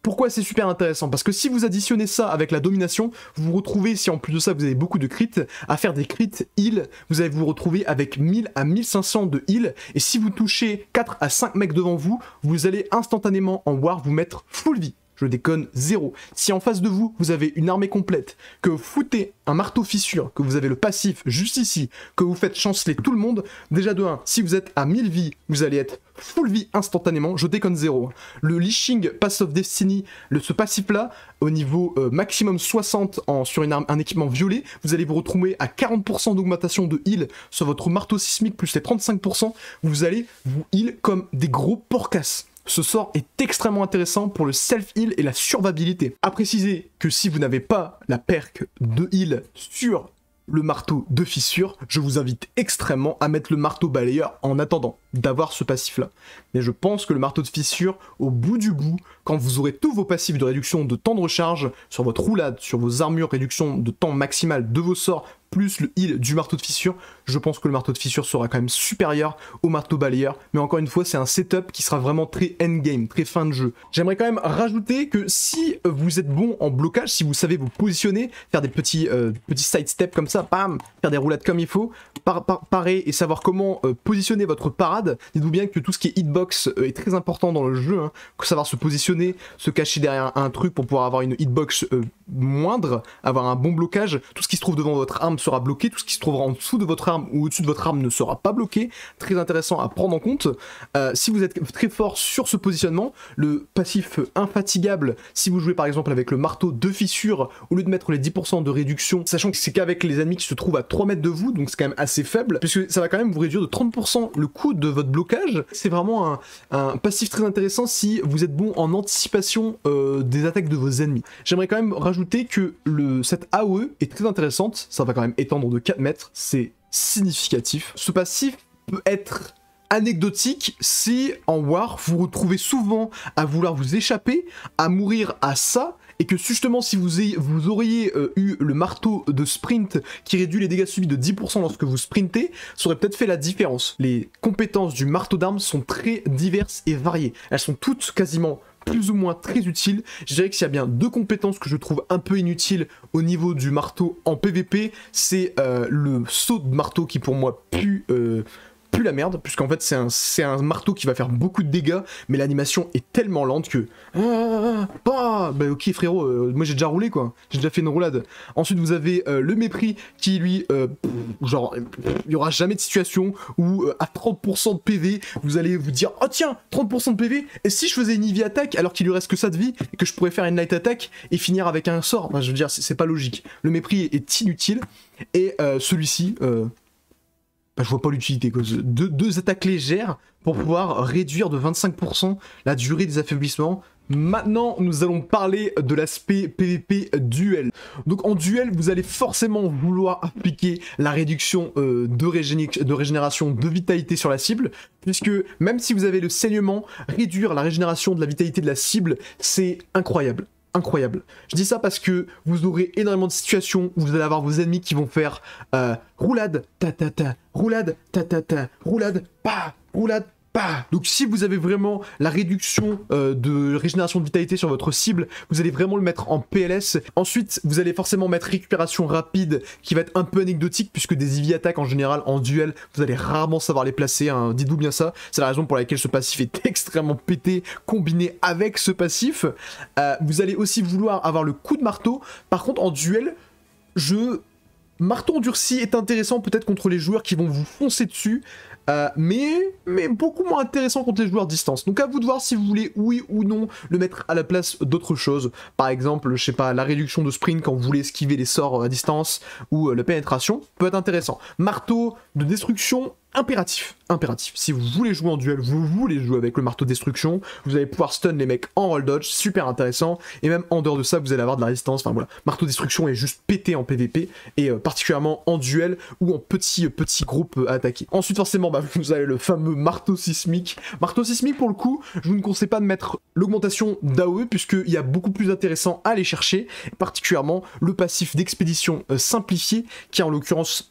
Pourquoi c'est super intéressant? Parce que si vous additionnez ça avec la domination, vous vous retrouvez, si en plus de ça vous avez beaucoup de crits, à faire des crits heal, vous allez vous retrouver avec mille à mille cinq cents de heal, et si vous touchez quatre à cinq mecs devant vous, vous allez instantanément en war vous mettre full vie. Je déconne, zéro. Si en face de vous, vous avez une armée complète, que vous foutez un marteau fissure, que vous avez le passif juste ici, que vous faites chanceler tout le monde, déjà de un, si vous êtes à mille vies, vous allez être full vie instantanément, je déconne zéro. Le Leashing Pass of Destiny, le, ce passif-là, au niveau euh, maximum soixante en, sur une arme, un équipement violet, vous allez vous retrouver à quarante pour cent d'augmentation de heal sur votre marteau sismique plus les trente-cinq pour cent, vous allez vous heal comme des gros porcasses. Ce sort est extrêmement intéressant pour le self-heal et la survivabilité. À préciser que si vous n'avez pas la perk de heal sur le marteau de fissure, je vous invite extrêmement à mettre le marteau balayeur en attendant d'avoir ce passif-là. Mais je pense que le marteau de fissure, au bout du bout, quand vous aurez tous vos passifs de réduction de temps de recharge sur votre roulade, sur vos armures, réduction de temps maximal de vos sorts, plus le heal du marteau de fissure, je pense que le marteau de fissure sera quand même supérieur au marteau balayeur, mais encore une fois c'est un setup qui sera vraiment très endgame, très fin de jeu. J'aimerais quand même rajouter que si vous êtes bon en blocage, si vous savez vous positionner, faire des petits, euh, petits side steps comme ça, bam, faire des roulades comme il faut, par, par, parer et savoir comment euh, positionner votre parade, dites-vous bien que tout ce qui est hitbox euh, est très important dans le jeu, hein, savoir se positionner, se cacher derrière un truc pour pouvoir avoir une hitbox euh, moindre, avoir un bon blocage, tout ce qui se trouve devant votre arme sera bloqué, tout ce qui se trouvera en dessous de votre arme ou au-dessus de votre arme ne sera pas bloqué, très intéressant à prendre en compte. Euh, si vous êtes très fort sur ce positionnement, le passif infatigable, si vous jouez par exemple avec le marteau de fissure, au lieu de mettre les dix pour cent de réduction, sachant que c'est qu'avec les ennemis qui se trouvent à trois mètres de vous, donc c'est quand même assez faible, puisque ça va quand même vous réduire de trente pour cent le coût de votre blocage, c'est vraiment un, un passif très intéressant si vous êtes bon en anticipation euh, des attaques de vos ennemis. J'aimerais quand même rajouter que le, cette A O E est très intéressante, ça va quand même étendre de quatre mètres, c'est significatif. Ce passif peut être anecdotique si en War vous retrouvez souvent à vouloir vous échapper, à mourir à ça, et que justement si vous, ayez, vous auriez euh, eu le marteau de sprint qui réduit les dégâts subis de dix pour cent lorsque vous sprintez, ça aurait peut-être fait la différence. Les compétences du marteau d'armes sont très diverses et variées. Elles sont toutes quasiment plus ou moins très utiles. Je dirais que s'il y a bien deux compétences que je trouve un peu inutiles au niveau du marteau en P V P, c'est euh, le saut de marteau qui pour moi pue... Euh, plus la merde, puisqu'en fait c'est un, c'est un marteau qui va faire beaucoup de dégâts, mais l'animation est tellement lente que... Ah, bah, bah ok frérot, euh, moi j'ai déjà roulé quoi, j'ai déjà fait une roulade. Ensuite vous avez euh, le mépris qui lui, euh, genre, il n'y aura jamais de situation où euh, à trente pour cent de P V, vous allez vous dire, oh tiens, trente pour cent de P V, et si je faisais une heavy attack alors qu'il lui reste que ça de vie, et que je pourrais faire une light attack et finir avec un sort, bah, je veux dire, c'est pas logique. Le mépris est, est inutile, et euh, celui-ci... Euh, Bah, je vois pas l'utilité, quoi. Deux, deux attaques légères pour pouvoir réduire de vingt-cinq pour cent la durée des affaiblissements. Maintenant, nous allons parler de l'aspect P V P duel. Donc en duel, vous allez forcément vouloir appliquer la réduction euh, de, régéné de régénération de vitalité sur la cible, puisque même si vous avez le saignement, réduire la régénération de la vitalité de la cible, c'est incroyable. Incroyable. Je dis ça parce que vous aurez énormément de situations où vous allez avoir vos ennemis qui vont faire euh, roulade, ta ta ta, roulade, ta ta ta, roulade, pa, roulade, pa. Donc si vous avez vraiment la réduction euh, de régénération de vitalité sur votre cible, vous allez vraiment le mettre en P L S. Ensuite, vous allez forcément mettre récupération rapide qui va être un peu anecdotique puisque des heavy attaques en général en duel, vous allez rarement savoir les placer, hein. Dites-vous bien ça. C'est la raison pour laquelle ce passif est extrêmement pété combiné avec ce passif. Euh, vous allez aussi vouloir avoir le coup de marteau. Par contre, en duel, je... Marteau endurci est intéressant peut-être contre les joueurs qui vont vous foncer dessus, euh, mais, mais beaucoup moins intéressant contre les joueurs distance. Donc à vous de voir si vous voulez oui ou non le mettre à la place d'autres choses. Par exemple, je sais pas, la réduction de sprint quand vous voulez esquiver les sorts à distance, ou euh, la pénétration peut être intéressant. Marteau de destruction, impératif, impératif. Si vous voulez jouer en duel, vous voulez jouer avec le marteau destruction, vous allez pouvoir stun les mecs en roll dodge, super intéressant, et même en dehors de ça, vous allez avoir de la résistance, enfin voilà. Marteau destruction est juste pété en P V P, et euh, particulièrement en duel, ou en petits, petits groupes euh, attaqués. Ensuite, forcément, bah, vous avez le fameux marteau sismique. Marteau sismique, pour le coup, je vous ne conseille pas de mettre l'augmentation d'A O E, puisqu'il y a beaucoup plus intéressant à aller chercher, particulièrement le passif d'expédition euh, simplifié, qui en l'occurrence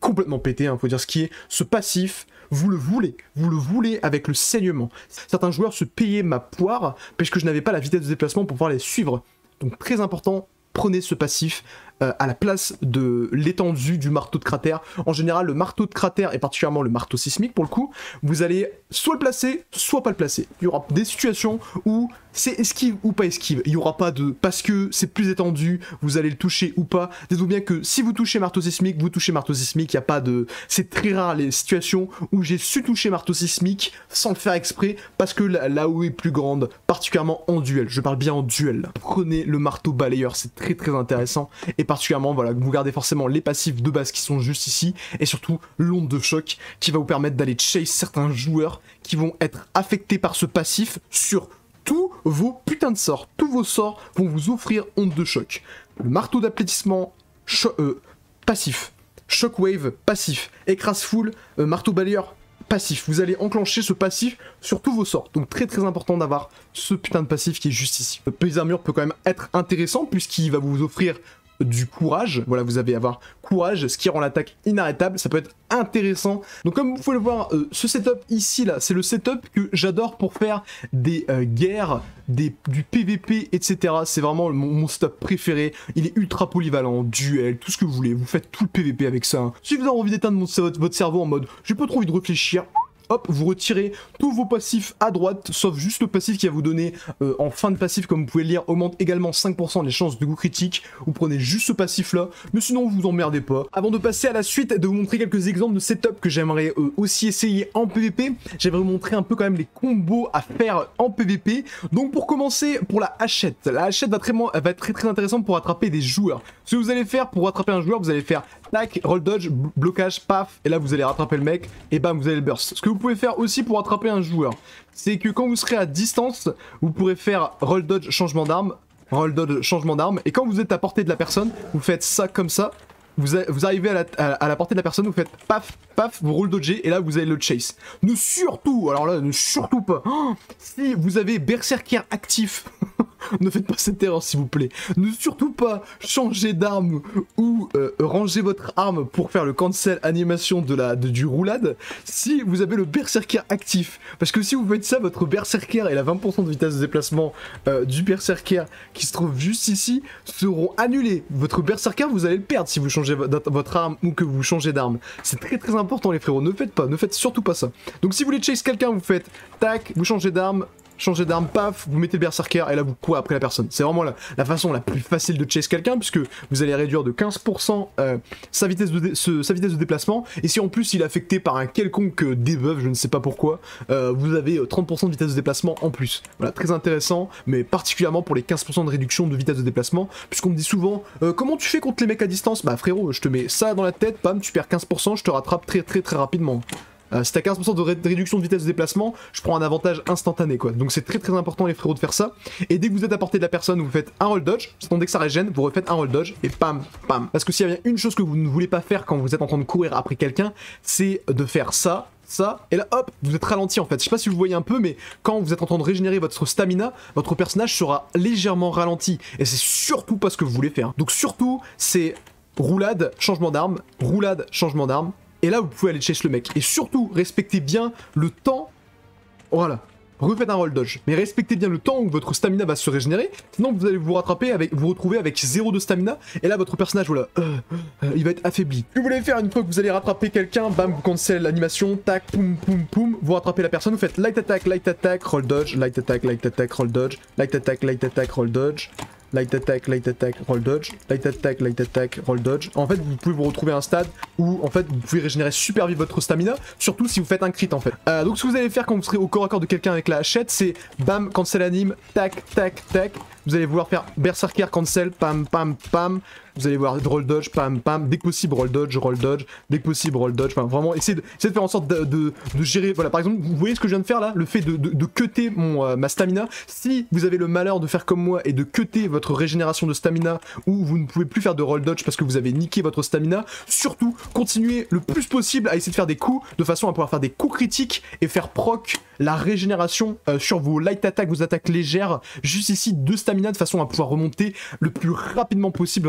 complètement pété, hein, faut dire ce qui est. Ce passif, vous le voulez, vous le voulez avec le saignement. Certains joueurs se payaient ma poire parce que je n'avais pas la vitesse de déplacement pour pouvoir les suivre. Donc très important, prenez ce passif euh, à la place de l'étendue du marteau de cratère. En général, le marteau de cratère, et particulièrement le marteau sismique pour le coup, vous allez soit le placer, soit pas le placer. Il y aura des situations où c'est esquive ou pas esquive. Il n'y aura pas de... Parce que c'est plus étendu, vous allez le toucher ou pas. Dites-vous bien que si vous touchez marteau sismique, vous touchez marteau sismique, il n'y a pas de... C'est très rare les situations où j'ai su toucher marteau sismique sans le faire exprès, parce que la, la O est plus grande, particulièrement en duel. Je parle bien en duel. Prenez le marteau balayeur, c'est très très intéressant. Et particulièrement, voilà, vous gardez forcément les passifs de base qui sont juste ici, et surtout l'onde de choc qui va vous permettre d'aller chase certains joueurs qui vont être affectés par ce passif sur tous vos putains de sorts. Tous vos sorts vont vous offrir onde de choc. Le marteau d'aplatissement euh, passif, shockwave passif, écrase foule, euh, marteau balayeur passif. Vous allez enclencher ce passif sur tous vos sorts. Donc très très important d'avoir ce putain de passif qui est juste ici. Le Paysan Mur peut quand même être intéressant puisqu'il va vous offrir du courage. Voilà, vous allez avoir courage, ce qui rend l'attaque inarrêtable. Ça peut être intéressant. Donc comme vous pouvez le voir, euh, ce setup ici là, c'est le setup que j'adore pour faire des euh, guerres, des, du P V P, et cetera. C'est vraiment mon, mon setup préféré. Il est ultra polyvalent, duel, tout ce que vous voulez. Vous faites tout le P V P avec ça. Hein. Si vous avez envie d'éteindre votre, votre cerveau en mode j'ai pas trop envie de réfléchir, hop, vous retirez tous vos passifs à droite, sauf juste le passif qui va vous donner euh, en fin de passif, comme vous pouvez le lire, augmente également cinq pour cent les chances de coup critique. Vous prenez juste ce passif là, mais sinon vous vous emmerdez pas. Avant de passer à la suite, de vous montrer quelques exemples de setup que j'aimerais euh, aussi essayer en P V P, j'aimerais vous montrer un peu quand même les combos à faire en P V P. Donc pour commencer, pour la hachette, la hachette va, très, va être très très intéressante pour attraper des joueurs. Ce que vous allez faire pour attraper un joueur, vous allez faire tac, roll dodge, blocage, paf, et là vous allez rattraper le mec, et bam, vous allez le burst. Ce que vous pouvez faire aussi pour attraper un joueur, c'est que quand vous serez à distance, vous pourrez faire roll dodge, changement d'arme, roll dodge, changement d'arme, et quand vous êtes à portée de la personne, vous faites ça comme ça, vous, a, vous arrivez à la, à, à la portée de la personne, vous faites paf, paf, vous roll dodgez, et là vous allez le chase. Ne surtout, alors là, ne surtout pas, oh, si vous avez berserker actif, ne faites pas cette erreur s'il vous plaît. Ne surtout pas changer d'arme ou euh, ranger votre arme pour faire le cancel animation de la, de, du roulade si vous avez le berserker actif. Parce que si vous faites ça, votre berserker et la vingt pour cent de vitesse de déplacement euh, du berserker qui se trouve juste ici seront annulés. Votre berserker, vous allez le perdre si vous changez votre arme ou que vous changez d'arme. C'est très très important les frérots, ne faites pas, ne faites surtout pas ça. Donc si vous voulez chase quelqu'un, vous faites tac, vous changez d'arme, changez d'arme, paf, vous mettez le berserker et là vous courez après la personne. C'est vraiment la, la façon la plus facile de chase quelqu'un puisque vous allez réduire de quinze pour cent euh, sa, vitesse de ce, sa vitesse de déplacement, et si en plus il est affecté par un quelconque debuff, je ne sais pas pourquoi, euh, vous avez trente pour cent de vitesse de déplacement en plus. Voilà, très intéressant, mais particulièrement pour les quinze pour cent de réduction de vitesse de déplacement, puisqu'on me dit souvent euh, comment tu fais contre les mecs à distance? Bah frérot, je te mets ça dans la tête, pam, tu perds quinze pour cent, je te rattrape très très très rapidement. Euh, si t'as quinze pour cent de, ré de réduction de vitesse de déplacement, je prends un avantage instantané quoi. Donc c'est très très important les frérots de faire ça. Et dès que vous êtes à portée de la personne, vous faites un roll dodge, dès que ça régène, vous refaites un roll dodge et pam, pam. Parce que s'il y a bien une chose que vous ne voulez pas faire quand vous êtes en train de courir après quelqu'un, c'est de faire ça, ça, et là hop, vous êtes ralenti en fait. Je sais pas si vous voyez un peu, mais quand vous êtes en train de régénérer votre stamina, votre personnage sera légèrement ralenti. Et c'est surtout pas ce que vous voulez faire. Donc surtout, c'est roulade, changement d'arme, roulade, changement d'arme. Et là, vous pouvez aller chase le mec. Et surtout, respectez bien le temps. Voilà. Refaites un roll dodge. Mais respectez bien le temps où votre stamina va se régénérer. Sinon, vous allez vous rattraper avec, vous retrouver avec zéro de stamina. Et là, votre personnage, voilà, euh, euh, il va être affaibli. Ce que vous voulez faire une fois que vous allez rattraper quelqu'un, bam, vous cancel l'animation, tac, poum, poum, poum. Vous rattrapez la personne, vous faites light attack, light attack, roll dodge, light attack, light attack, roll dodge, light attack, light attack, roll dodge. Light attack, light attack, roll dodge, light attack, light attack, roll dodge. En fait, vous pouvez vous retrouver à un stade où, en fait, vous pouvez régénérer super vite votre stamina, surtout si vous faites un crit, en fait. Euh, donc, ce que vous allez faire quand vous serez au corps à corps de quelqu'un avec la hachette, c'est bam, cancel anime, tac, tac, tac. Vous allez vouloir faire berserker, cancel, pam, pam, pam. Vous allez voir roll dodge, pam, pam. Dès que possible, roll dodge, roll dodge. Dès que possible, roll dodge. Enfin, vraiment, essayez de, essayez de faire en sorte de, de, de gérer. Voilà, par exemple, vous voyez ce que je viens de faire là? Le fait de, de, de cutter mon, euh, ma stamina. Si vous avez le malheur de faire comme moi et de cutter votre régénération de stamina, où vous ne pouvez plus faire de roll dodge parce que vous avez niqué votre stamina, surtout, continuez le plus possible à essayer de faire des coups de façon à pouvoir faire des coups critiques et faire proc la régénération euh, sur vos light attack, vos attaques légères, juste ici, de stamina, de façon à pouvoir remonter le plus rapidement possible votre, votre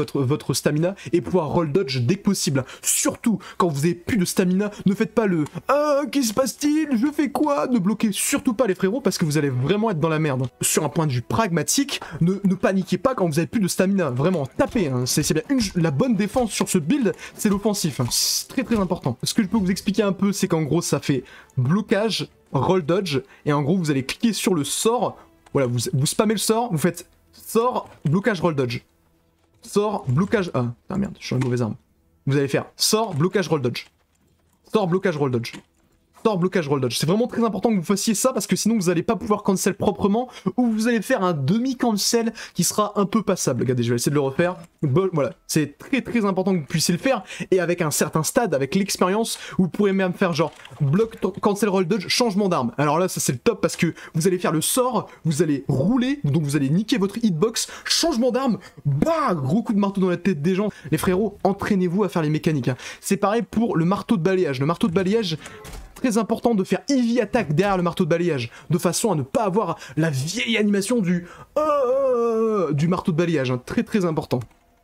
votre stamina et pouvoir roll dodge dès que possible. Surtout quand vous avez plus de stamina, ne faites pas le « Ah, qu'est-ce qui se passe-t-il? Je fais quoi ?» Ne bloquez surtout pas les frérots parce que vous allez vraiment être dans la merde. Sur un point de vue pragmatique, ne, ne paniquez pas quand vous avez plus de stamina. Vraiment, tapez. Hein. C'est bien une, la bonne défense sur ce build, c'est l'offensif. Hein. C'est très très important. Ce que je peux vous expliquer un peu, c'est qu'en gros, ça fait blocage, roll dodge, et en gros, vous allez cliquer sur le sort. Voilà, vous, vous spammez le sort, vous faites sort, blocage, roll dodge. Sort, blocage... Ah, ah merde, je suis une mauvaise arme. Vous allez faire sort, blocage, roll dodge. Sort, blocage, roll dodge. Sort, blocage, roll dodge. C'est vraiment très important que vous fassiez ça parce que sinon vous n'allez pas pouvoir cancel proprement ou vous allez faire un demi-cancel qui sera un peu passable. Regardez, je vais essayer de le refaire. Bon, voilà, c'est très très important que vous puissiez le faire et avec un certain stade, avec l'expérience, vous pourrez même faire genre bloc, cancel, roll dodge, changement d'arme. Alors là, ça c'est le top parce que vous allez faire le sort, vous allez rouler, donc vous allez niquer votre hitbox, changement d'arme, bah, gros coup de marteau dans la tête des gens. Les frérots, entraînez-vous à faire les mécaniques. Hein. C'est pareil pour le marteau de balayage. Le marteau de balayage, très important de faire heavy attack derrière le marteau de balayage, de façon à ne pas avoir la vieille animation du euh, du marteau de balayage, hein. Très très important.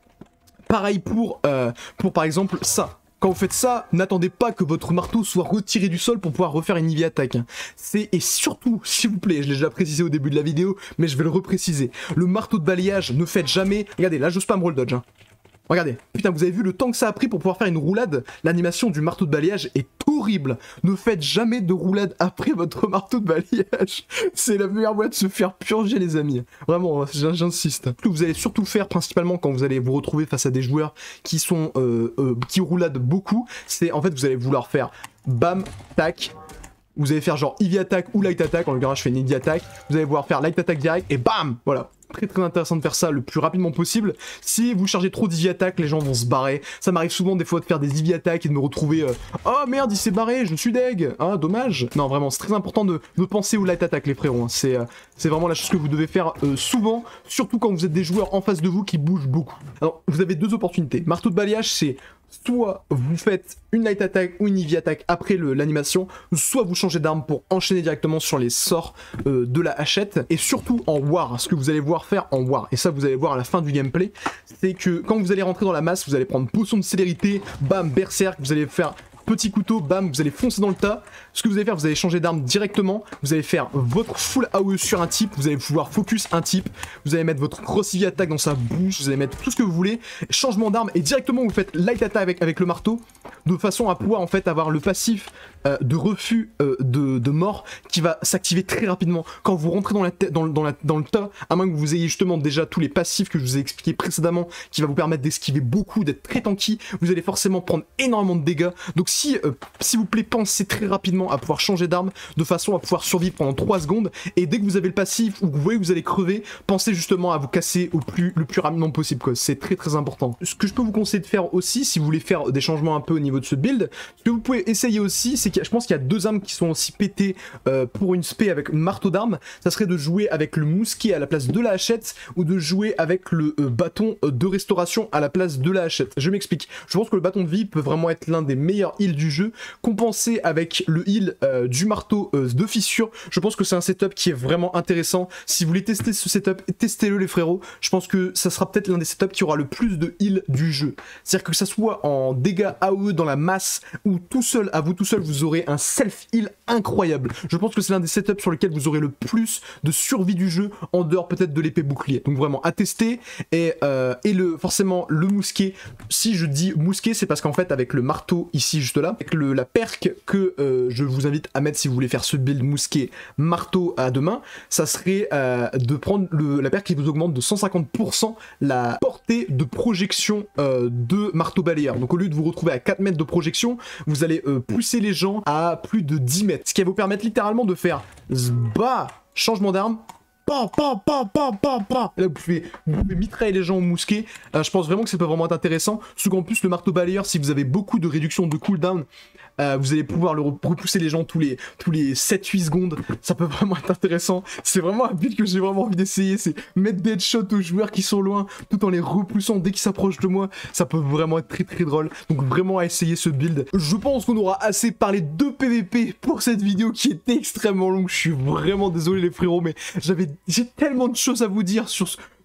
Pareil pour, euh, pour par exemple ça. Quand vous faites ça, n'attendez pas que votre marteau soit retiré du sol pour pouvoir refaire une heavy attack. C'est, et surtout, s'il vous plaît, je l'ai déjà précisé au début de la vidéo, mais je vais le repréciser, le marteau de balayage, ne faites jamais, regardez, là je spam roll dodge, hein. Regardez, putain, vous avez vu le temps que ça a pris pour pouvoir faire une roulade? L'animation du marteau de balayage est horrible. Ne faites jamais de roulade après votre marteau de balayage. C'est la meilleure voie de se faire purger, les amis. Vraiment, j'insiste. Ce que vous allez surtout faire, principalement quand vous allez vous retrouver face à des joueurs qui sont euh, euh, qui rouladent beaucoup, c'est en fait vous allez vouloir faire bam, tac. Vous allez faire genre heavy attack ou light attack. En l'occurrence, je fais une heavy attack. Vous allez pouvoir faire light attack direct et bam, voilà. Très très intéressant de faire ça le plus rapidement possible. Si vous chargez trop d'heavy attack, les gens vont se barrer. Ça m'arrive souvent des fois de faire des heavy attack et de me retrouver euh, oh merde, il s'est barré, je suis deg. Ah, dommage. Non, vraiment, c'est très important de, de penser au light attack, les frérots. Hein. C'est euh, c'est vraiment la chose que vous devez faire euh, souvent, surtout quand vous êtes des joueurs en face de vous qui bougent beaucoup. Alors, vous avez deux opportunités. Marteau de balayage, c'est soit vous faites une light attack ou une heavy attack après l'animation, soit vous changez d'arme pour enchaîner directement sur les sorts euh, de la hachette, et surtout en war, ce que vous allez voir faire en war, et ça vous allez voir à la fin du gameplay, c'est que quand vous allez rentrer dans la masse, vous allez prendre potion de célérité, bam, berserk, vous allez faire petit couteau, bam, vous allez foncer dans le tas. Ce que vous allez faire, vous allez changer d'arme directement, vous allez faire votre full A O E sur un type, vous allez pouvoir focus un type, vous allez mettre votre cross heavy attack dans sa bouche, vous allez mettre tout ce que vous voulez, changement d'arme, et directement vous faites light attack avec, avec le marteau, de façon à pouvoir en fait avoir le passif euh, de refus euh, de, de mort qui va s'activer très rapidement quand vous rentrez dans, la dans, dans, la, dans le tas, à moins que vous ayez justement déjà tous les passifs que je vous ai expliqués précédemment, qui va vous permettre d'esquiver beaucoup, d'être très tanky, vous allez forcément prendre énormément de dégâts. Donc si, euh, s'il vous plaît, pensez très rapidement à pouvoir changer d'arme, de façon à pouvoir survivre pendant trois secondes, et dès que vous avez le passif, ou que vous voyez que vous allez crever, pensez justement à vous casser au plus, le plus rapidement possible, quoi. C'est très très important. Ce que je peux vous conseiller de faire aussi, si vous voulez faire des changements un peu au niveau de ce build, ce que vous pouvez essayer aussi, c'est que je pense qu'il y a deux armes qui sont aussi pétées euh, pour une spé avec une marteau d'armes, ça serait de jouer avec le mousquet à la place de la hachette, ou de jouer avec le euh, bâton de restauration à la place de la hachette. Je m'explique. Je pense que le bâton de vie peut vraiment être l'un des meilleurs heals du jeu, compensé avec le heal euh, du marteau euh, de fissure. Je pense que c'est un setup qui est vraiment intéressant. Si vous voulez tester ce setup, testez-le les frérots. Je pense que ça sera peut-être l'un des setups qui aura le plus de heal du jeu. C'est-à-dire que ça soit en dégâts A O E dans la masse, ou tout seul, à vous tout seul, vous aurez un self-heal incroyable. Je pense que c'est l'un des setups sur lesquels vous aurez le plus de survie du jeu, en dehors peut-être de l'épée bouclier. Donc vraiment à tester. Et, euh, et le, forcément le mousquet, si je dis mousquet, c'est parce qu'en fait avec le marteau ici juste là, avec le, la perque que euh, je vous invite à mettre si vous voulez faire ce build mousquet marteau à deux mains, ça serait euh, de prendre le, la perque qui vous augmente de cent cinquante pour cent la portée de projection euh, de marteau balayeur. Donc au lieu de vous retrouver à quatre mètres de projection, vous allez euh, pousser les gens à plus de dix mètres, ce qui va vous permettre littéralement de faire zba, changement d'arme, pa pa pa pa pa pa. Là vous pouvez, vous pouvez mitrailler les gens au mousquet. Euh, je pense vraiment que ça peut vraiment être intéressant. Surtout qu'en plus le marteau balayeur, si vous avez beaucoup de réduction de cooldown, euh, vous allez pouvoir le repousser les gens tous les, tous les sept huit secondes. Ça peut vraiment être intéressant. C'est vraiment un build que j'ai vraiment envie d'essayer. C'est mettre des headshots aux joueurs qui sont loin, tout en les repoussant dès qu'ils s'approchent de moi. Ça peut vraiment être très très drôle. Donc vraiment à essayer ce build. Je pense qu'on aura assez parlé de P V P pour cette vidéo qui était extrêmement longue. Je suis vraiment désolé les frérots, mais j'avais j'ai tellement de choses à vous dire sur ce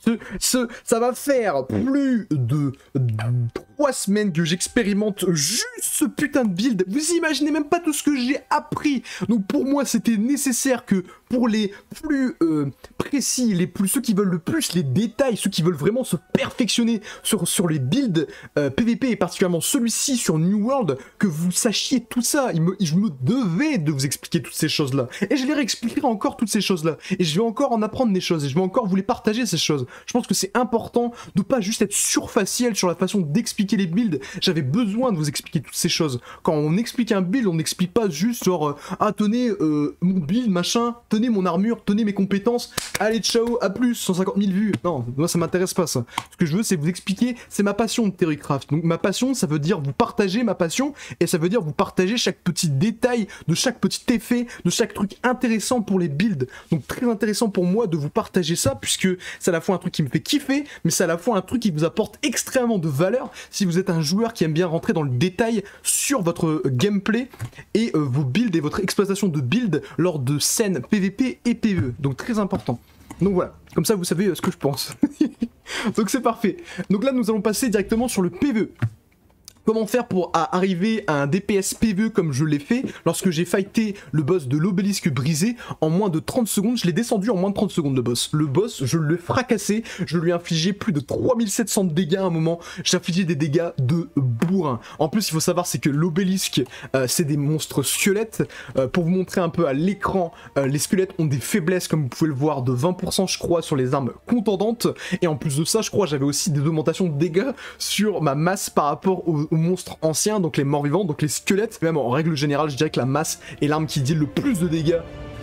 Ce, ce, ça va faire plus de trois semaines que j'expérimente juste ce putain de build. Vous imaginez même pas tout ce que j'ai appris. Donc pour moi, c'était nécessaire que pour les plus euh, précis, les plus ceux qui veulent le plus les détails, ceux qui veulent vraiment se perfectionner sur, sur les builds euh, P V P et particulièrement celui-ci sur New World, que vous sachiez tout ça. Il me, je me devais de vous expliquer toutes ces choses-là. Et je les réexpliquerai encore toutes ces choses-là. Et je vais encore en apprendre des choses. Et je vais encore vous les partager ces choses. Je pense que c'est important de pas juste être surfaciel sur la façon d'expliquer les builds. J'avais besoin de vous expliquer toutes ces choses. Quand on explique un build, on n'explique pas juste genre euh, ah tenez euh, mon build machin, tenez mon armure, tenez mes compétences, allez ciao, à plus, cent cinquante mille vues. Non, moi ça m'intéresse pas ça. Ce que je veux c'est vous expliquer, c'est ma passion de Theorycraft. Donc ma passion ça veut dire vous partager ma passion et ça veut dire vous partager chaque petit détail de chaque petit effet, de chaque truc intéressant pour les builds. Donc très intéressant pour moi de vous partager ça puisque c'est à la fois un truc qui me fait kiffer mais c'est à la fois un truc qui vous apporte extrêmement de valeur si vous êtes un joueur qui aime bien rentrer dans le détail sur votre gameplay et euh, vos builds et votre exploitation de build lors de scènes P V P et P V E. Donc très important. Donc voilà, comme ça vous savez euh, ce que je pense. Donc c'est parfait. Donc là nous allons passer directement sur le P V E. Comment faire pour arriver à un D P S P V E comme je l'ai fait lorsque j'ai fighté le boss de l'obélisque brisé en moins de trente secondes. Je l'ai descendu en moins de trente secondes le boss. Le boss, je l'ai fracassé, je lui ai infligé plus de trois mille sept cents de dégâts à un moment. J'ai infligé des dégâts de bourrin. En plus, il faut savoir, c'est que l'obélisque, euh, c'est des monstres squelettes. Euh, pour vous montrer un peu à l'écran, euh, les squelettes ont des faiblesses, comme vous pouvez le voir, de vingt pour cent je crois sur les armes contendantes. Et en plus de ça, je crois, j'avais aussi des augmentations de dégâts sur ma masse par rapport au aux monstres anciens, donc les morts vivants, donc les squelettes. Même en règle générale, je dirais que la masse est l'arme qui deal le plus de dégâts.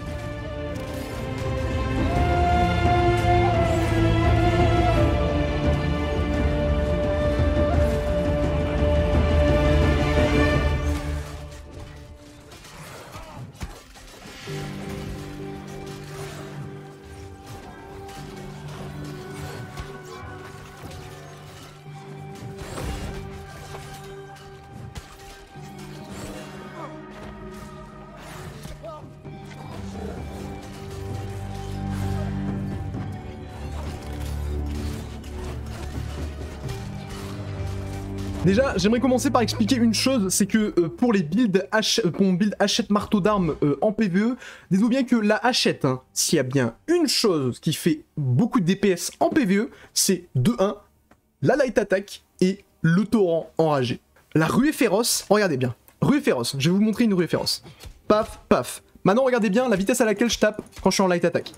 Déjà, j'aimerais commencer par expliquer une chose, c'est que euh, pour les builds, H... pour mon build hachette marteau d'armes euh, en P V E, dites-vous bien que la hachette, hein, s'il y a bien une chose qui fait beaucoup de D P S en P V E, c'est de un, la light attack et le torrent enragé. La ruée féroce, regardez bien, ruée féroce, je vais vous montrer une ruée féroce. Paf, paf. Maintenant, regardez bien la vitesse à laquelle je tape quand je suis en light attack.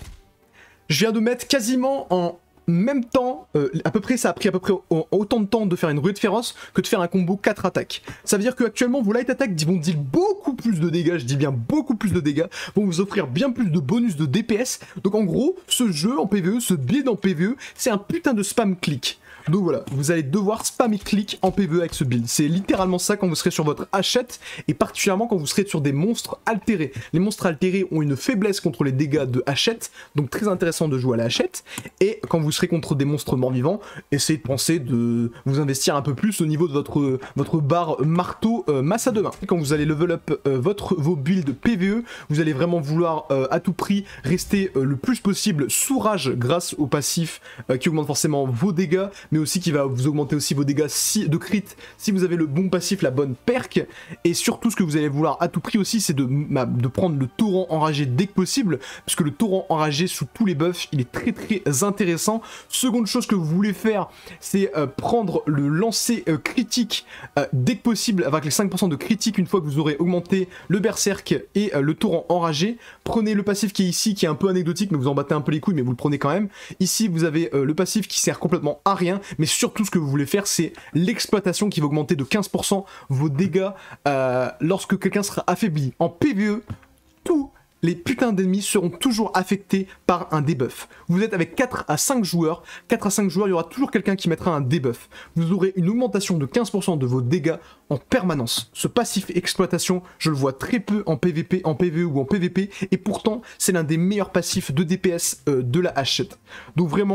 Je viens de mettre quasiment en même temps, euh, à peu près, ça a pris à peu près autant de temps de faire une ruée féroce que de faire un combo quatre attaques. Ça veut dire qu'actuellement, vos light attack vont deal beaucoup plus de dégâts, je dis bien beaucoup plus de dégâts, vont vous offrir bien plus de bonus de D P S. Donc en gros, ce jeu en P V E, ce build en P V E, c'est un putain de spam click. Donc voilà, vous allez devoir spam et click en P V E avec ce build. C'est littéralement ça quand vous serez sur votre hachette, et particulièrement quand vous serez sur des monstres altérés. Les monstres altérés ont une faiblesse contre les dégâts de hachette, donc très intéressant de jouer à la hachette. Et quand vous serez contre des monstres morts-vivants, essayez de penser de vous investir un peu plus au niveau de votre, votre barre marteau euh, masse à deux mains. Et quand vous allez level up euh, votre, vos builds P V E, vous allez vraiment vouloir euh, à tout prix rester euh, le plus possible sous rage grâce au passif euh, qui augmente forcément vos dégâts, mais aussi qui va vous augmenter aussi vos dégâts si, de crit si vous avez le bon passif, la bonne perk. Et surtout ce que vous allez vouloir à tout prix aussi, c'est de, de prendre le torrent enragé dès que possible, puisque le torrent enragé sous tous les buffs, il est très très intéressant. Seconde chose que vous voulez faire, c'est euh, prendre le lancer euh, critique euh, dès que possible, avec les cinq pour cent de critique une fois que vous aurez augmenté le berserk et euh, le torrent enragé. Prenez le passif qui est ici, qui est un peu anecdotique, mais vous en battez un peu les couilles, mais vous le prenez quand même. Ici, vous avez euh, le passif qui sert complètement à rien, mais surtout ce que vous voulez faire, c'est l'exploitation qui va augmenter de quinze pour cent vos dégâts euh, lorsque quelqu'un sera affaibli. En P V E, tous les putains d'ennemis seront toujours affectés par un debuff. Vous êtes avec quatre à cinq joueurs, quatre à cinq joueurs, il y aura toujours quelqu'un qui mettra un debuff. Vous aurez une augmentation de quinze pour cent de vos dégâts en permanence. Ce passif exploitation, je le vois très peu en P V P, en P V E ou en P V P, et pourtant, c'est l'un des meilleurs passifs de D P S euh, de la hachette. Donc vraiment,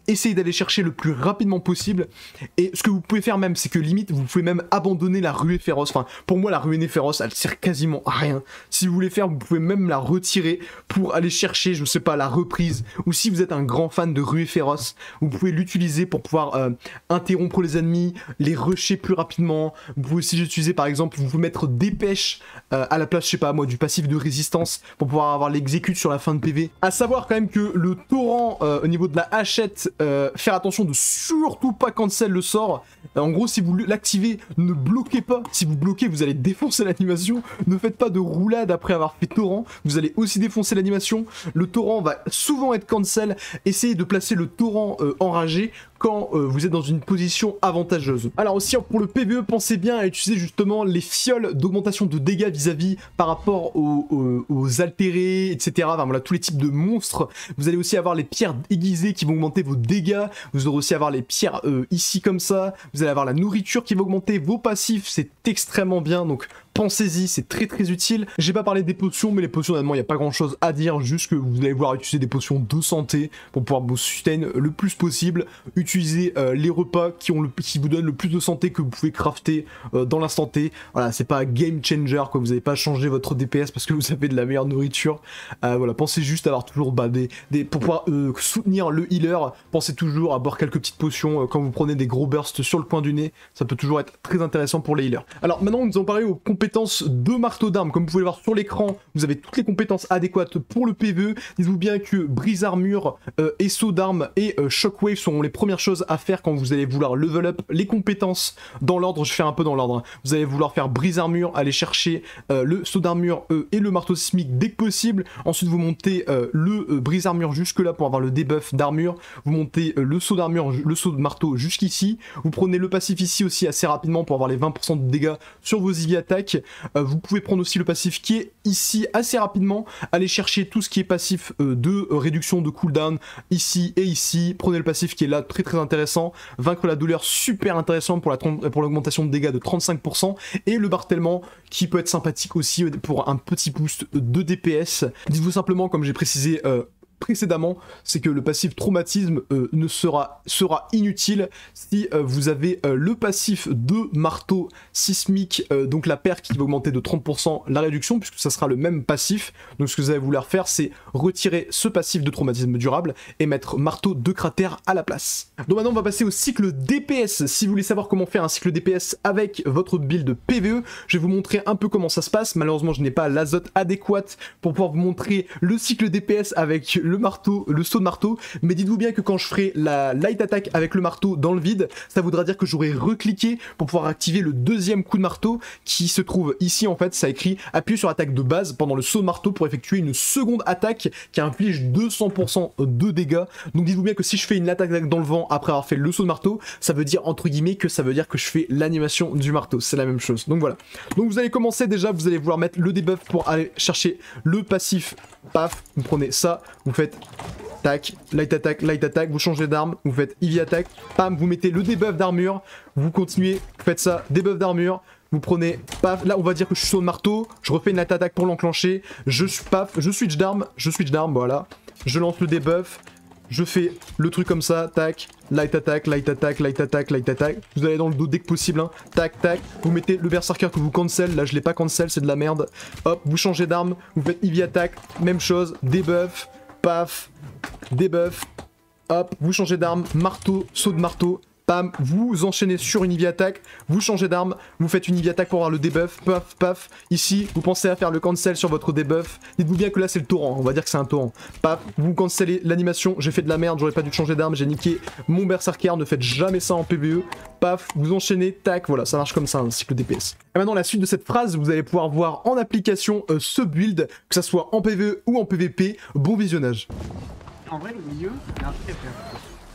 essayez d'aller chercher le plus rapidement possible. Et ce que vous pouvez faire même, c'est que limite, vous pouvez même abandonner la ruée féroce. Enfin, pour moi, la ruée féroce, elle sert quasiment à rien. Si vous voulez faire, vous pouvez même la retirer pour aller chercher, je sais pas, la reprise. Ou si vous êtes un grand fan de ruée féroce, vous pouvez l'utiliser pour pouvoir euh, interrompre les ennemis, les rusher plus rapidement. Vous pouvez aussi l'utiliser, par exemple, vous pouvez mettre dépêche euh, à la place, je sais pas moi, du passif de résistance pour pouvoir avoir l'exécute sur la fin de P V. À savoir quand même que le torrent euh, au niveau de la hachette, Euh, faire attention de surtout pas cancel le sort. Euh, en gros, si vous l'activez, ne bloquez pas. Si vous bloquez, vous allez défoncer l'animation. Ne faites pas de roulade après avoir fait torrent. Vous allez aussi défoncer l'animation. Le torrent va souvent être cancel. Essayez de placer le torrent euh, enragé quand euh, vous êtes dans une position avantageuse. Alors aussi, pour le P V E, pensez bien à utiliser justement les fioles d'augmentation de dégâts vis-à-vis par rapport aux, aux, aux altérés, et cetera. Enfin voilà, tous les types de monstres. Vous allez aussi avoir les pierres aiguisées qui vont augmenter vos dégâts. Vous aurez aussi avoir les pierres euh, ici comme ça. Vous allez avoir la nourriture qui va augmenter vos passifs. C'est extrêmement bien, donc pensez-y, c'est très très utile. J'ai pas parlé des potions, mais les potions, honnêtement, il n'y a pas grand chose à dire, juste que vous allez vouloir utiliser des potions de santé pour pouvoir vous sustain le plus possible. Utilisez euh, les repas qui, ont le, qui vous donnent le plus de santé que vous pouvez crafter euh, dans l'instant T. Voilà, c'est pas game changer, quoi. Vous n'allez pas changer votre D P S parce que vous avez de la meilleure nourriture. Euh, voilà, pensez juste à avoir toujours bah, des, des... pour pouvoir euh, soutenir le healer, pensez toujours à boire quelques petites potions euh, quand vous prenez des gros bursts sur le point du nez. Ça peut toujours être très intéressant pour les healers. Alors maintenant, nous allons parler aux compétences de marteau d'armes. Comme vous pouvez le voir sur l'écran, vous avez toutes les compétences adéquates pour le P V E. Dites-vous bien que brise armure, euh, et saut d'armes et euh, shockwave seront les premières choses à faire quand vous allez vouloir level up les compétences dans l'ordre. Je fais un peu dans l'ordre. Vous allez vouloir faire brise armure, aller chercher euh, le saut d'armure euh, et le marteau sismique dès que possible. Ensuite, vous montez euh, le euh, brise armure jusque là pour avoir le debuff d'armure. Vous montez euh, le saut d'armure, le saut de marteau jusqu'ici. Vous prenez le passif ici aussi assez rapidement pour avoir les vingt pour cent de dégâts sur vos easy attaques. Euh, vous pouvez prendre aussi le passif qui est ici assez rapidement, aller chercher tout ce qui est passif euh, de euh, réduction de cooldown ici et ici. Prenez le passif qui est là, très très intéressant. Vaincre la douleur, super intéressant pour la pour l'augmentation de dégâts de trente-cinq pour cent. Et le martèlement qui peut être sympathique aussi pour un petit boost de D P S. Dites-vous simplement, comme j'ai précisé euh, précédemment, c'est que le passif traumatisme euh, ne sera, sera inutile si euh, vous avez euh, le passif de marteau sismique, euh, donc la paire qui va augmenter de trente pour cent la réduction, puisque ça sera le même passif. Donc ce que vous allez vouloir faire, c'est retirer ce passif de traumatisme durable et mettre marteau de cratère à la place. Donc maintenant on va passer au cycle D P S. Si vous voulez savoir comment faire un cycle D P S avec votre build P V E, je vais vous montrer un peu comment ça se passe. Malheureusement je n'ai pas l'azote adéquate pour pouvoir vous montrer le cycle D P S avec le marteau, le saut de marteau, mais dites-vous bien que quand je ferai la light attack avec le marteau dans le vide, ça voudra dire que j'aurai recliqué pour pouvoir activer le deuxième coup de marteau qui se trouve ici. En fait, ça écrit appuyer sur attaque de base pendant le saut de marteau pour effectuer une seconde attaque qui inflige deux cents pour cent de dégâts. Donc dites-vous bien que si je fais une attaque dans le vent après avoir fait le saut de marteau, ça veut dire entre guillemets que ça veut dire que je fais l'animation du marteau, c'est la même chose. Donc voilà. Donc vous allez commencer déjà, vous allez vouloir mettre le debuff pour aller chercher le passif. Paf, vous prenez ça, vous faites tac, light attack, light attack, vous changez d'arme, vous faites heavy attack, pam, vous mettez le debuff d'armure, vous continuez, vous faites ça, debuff d'armure, vous prenez, paf, là on va dire que je suis sur le marteau, je refais une light attack pour l'enclencher, je paf, je switch d'arme, je switch d'arme, voilà, je lance le debuff, je fais le truc comme ça, tac, light attack, light attack, light attack, light attack. Vous allez dans le dos dès que possible, hein. Tac, tac. Vous mettez le berserker que vous cancel. Là, je l'ai pas cancel, c'est de la merde. Hop, vous changez d'arme. Vous faites heavy attack, même chose. Debuff, paf, debuff. Hop, vous changez d'arme. Marteau, saut de marteau. Pam, vous enchaînez sur une heavy attack, vous changez d'arme, vous faites une heavy attack pour avoir le debuff, paf, paf. Ici, vous pensez à faire le cancel sur votre debuff. Dites-vous bien que là, c'est le torrent, on va dire que c'est un torrent. Paf, vous cancellez l'animation, j'ai fait de la merde, j'aurais pas dû changer d'arme, j'ai niqué mon berserker, ne faites jamais ça en P V E. Paf, vous enchaînez, tac, voilà, ça marche comme ça, un cycle D P S. Et maintenant, la suite de cette phrase, vous allez pouvoir voir en application euh, ce build, que ça soit en P V E ou en P V P. Bon visionnage. En vrai, le milieu, il y a un truc à faire.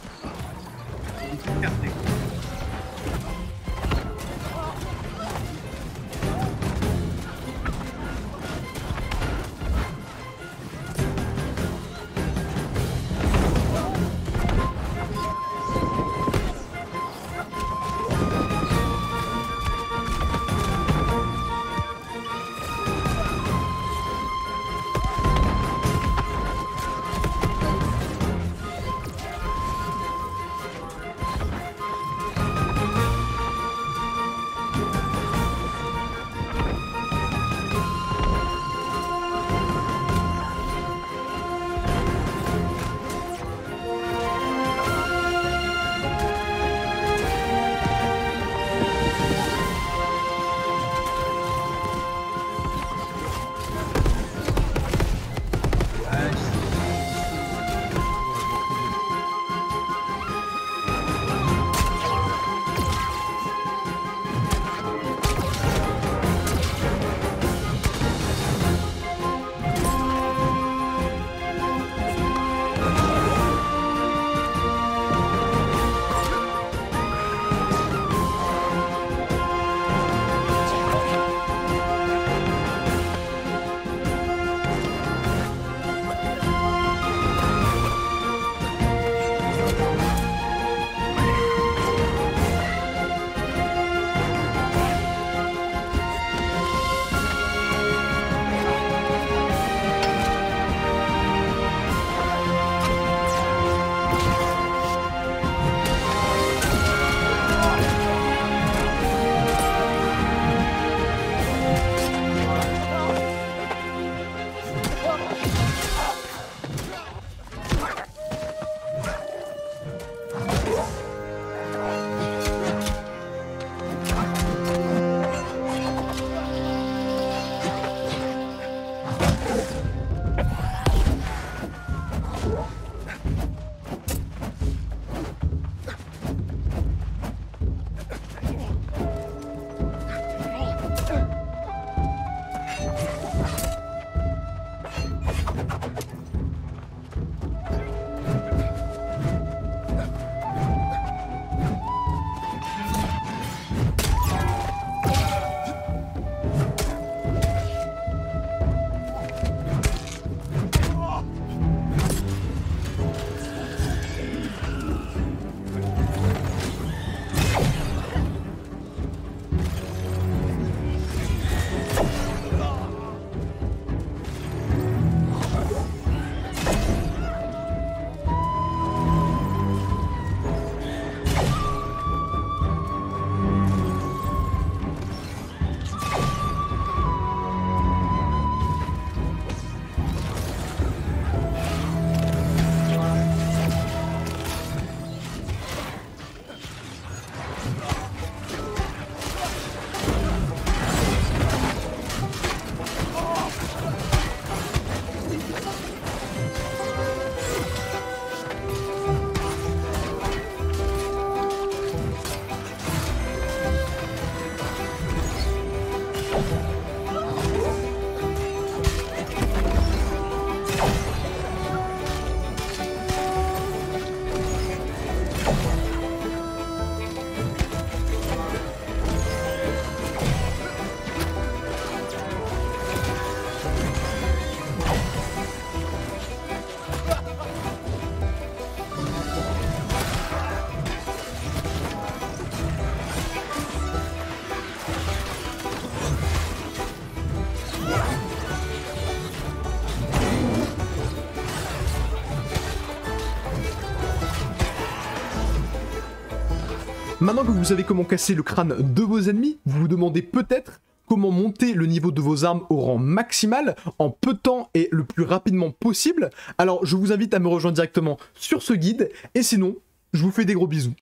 Des trucs à faire. maintenant que vous savez comment casser le crâne de vos ennemis, vous vous demandez peut-être comment monter le niveau de vos armes au rang maximal en peu de temps et le plus rapidement possible. Alors je vous invite à me rejoindre directement sur ce guide, et sinon, je vous fais des gros bisous.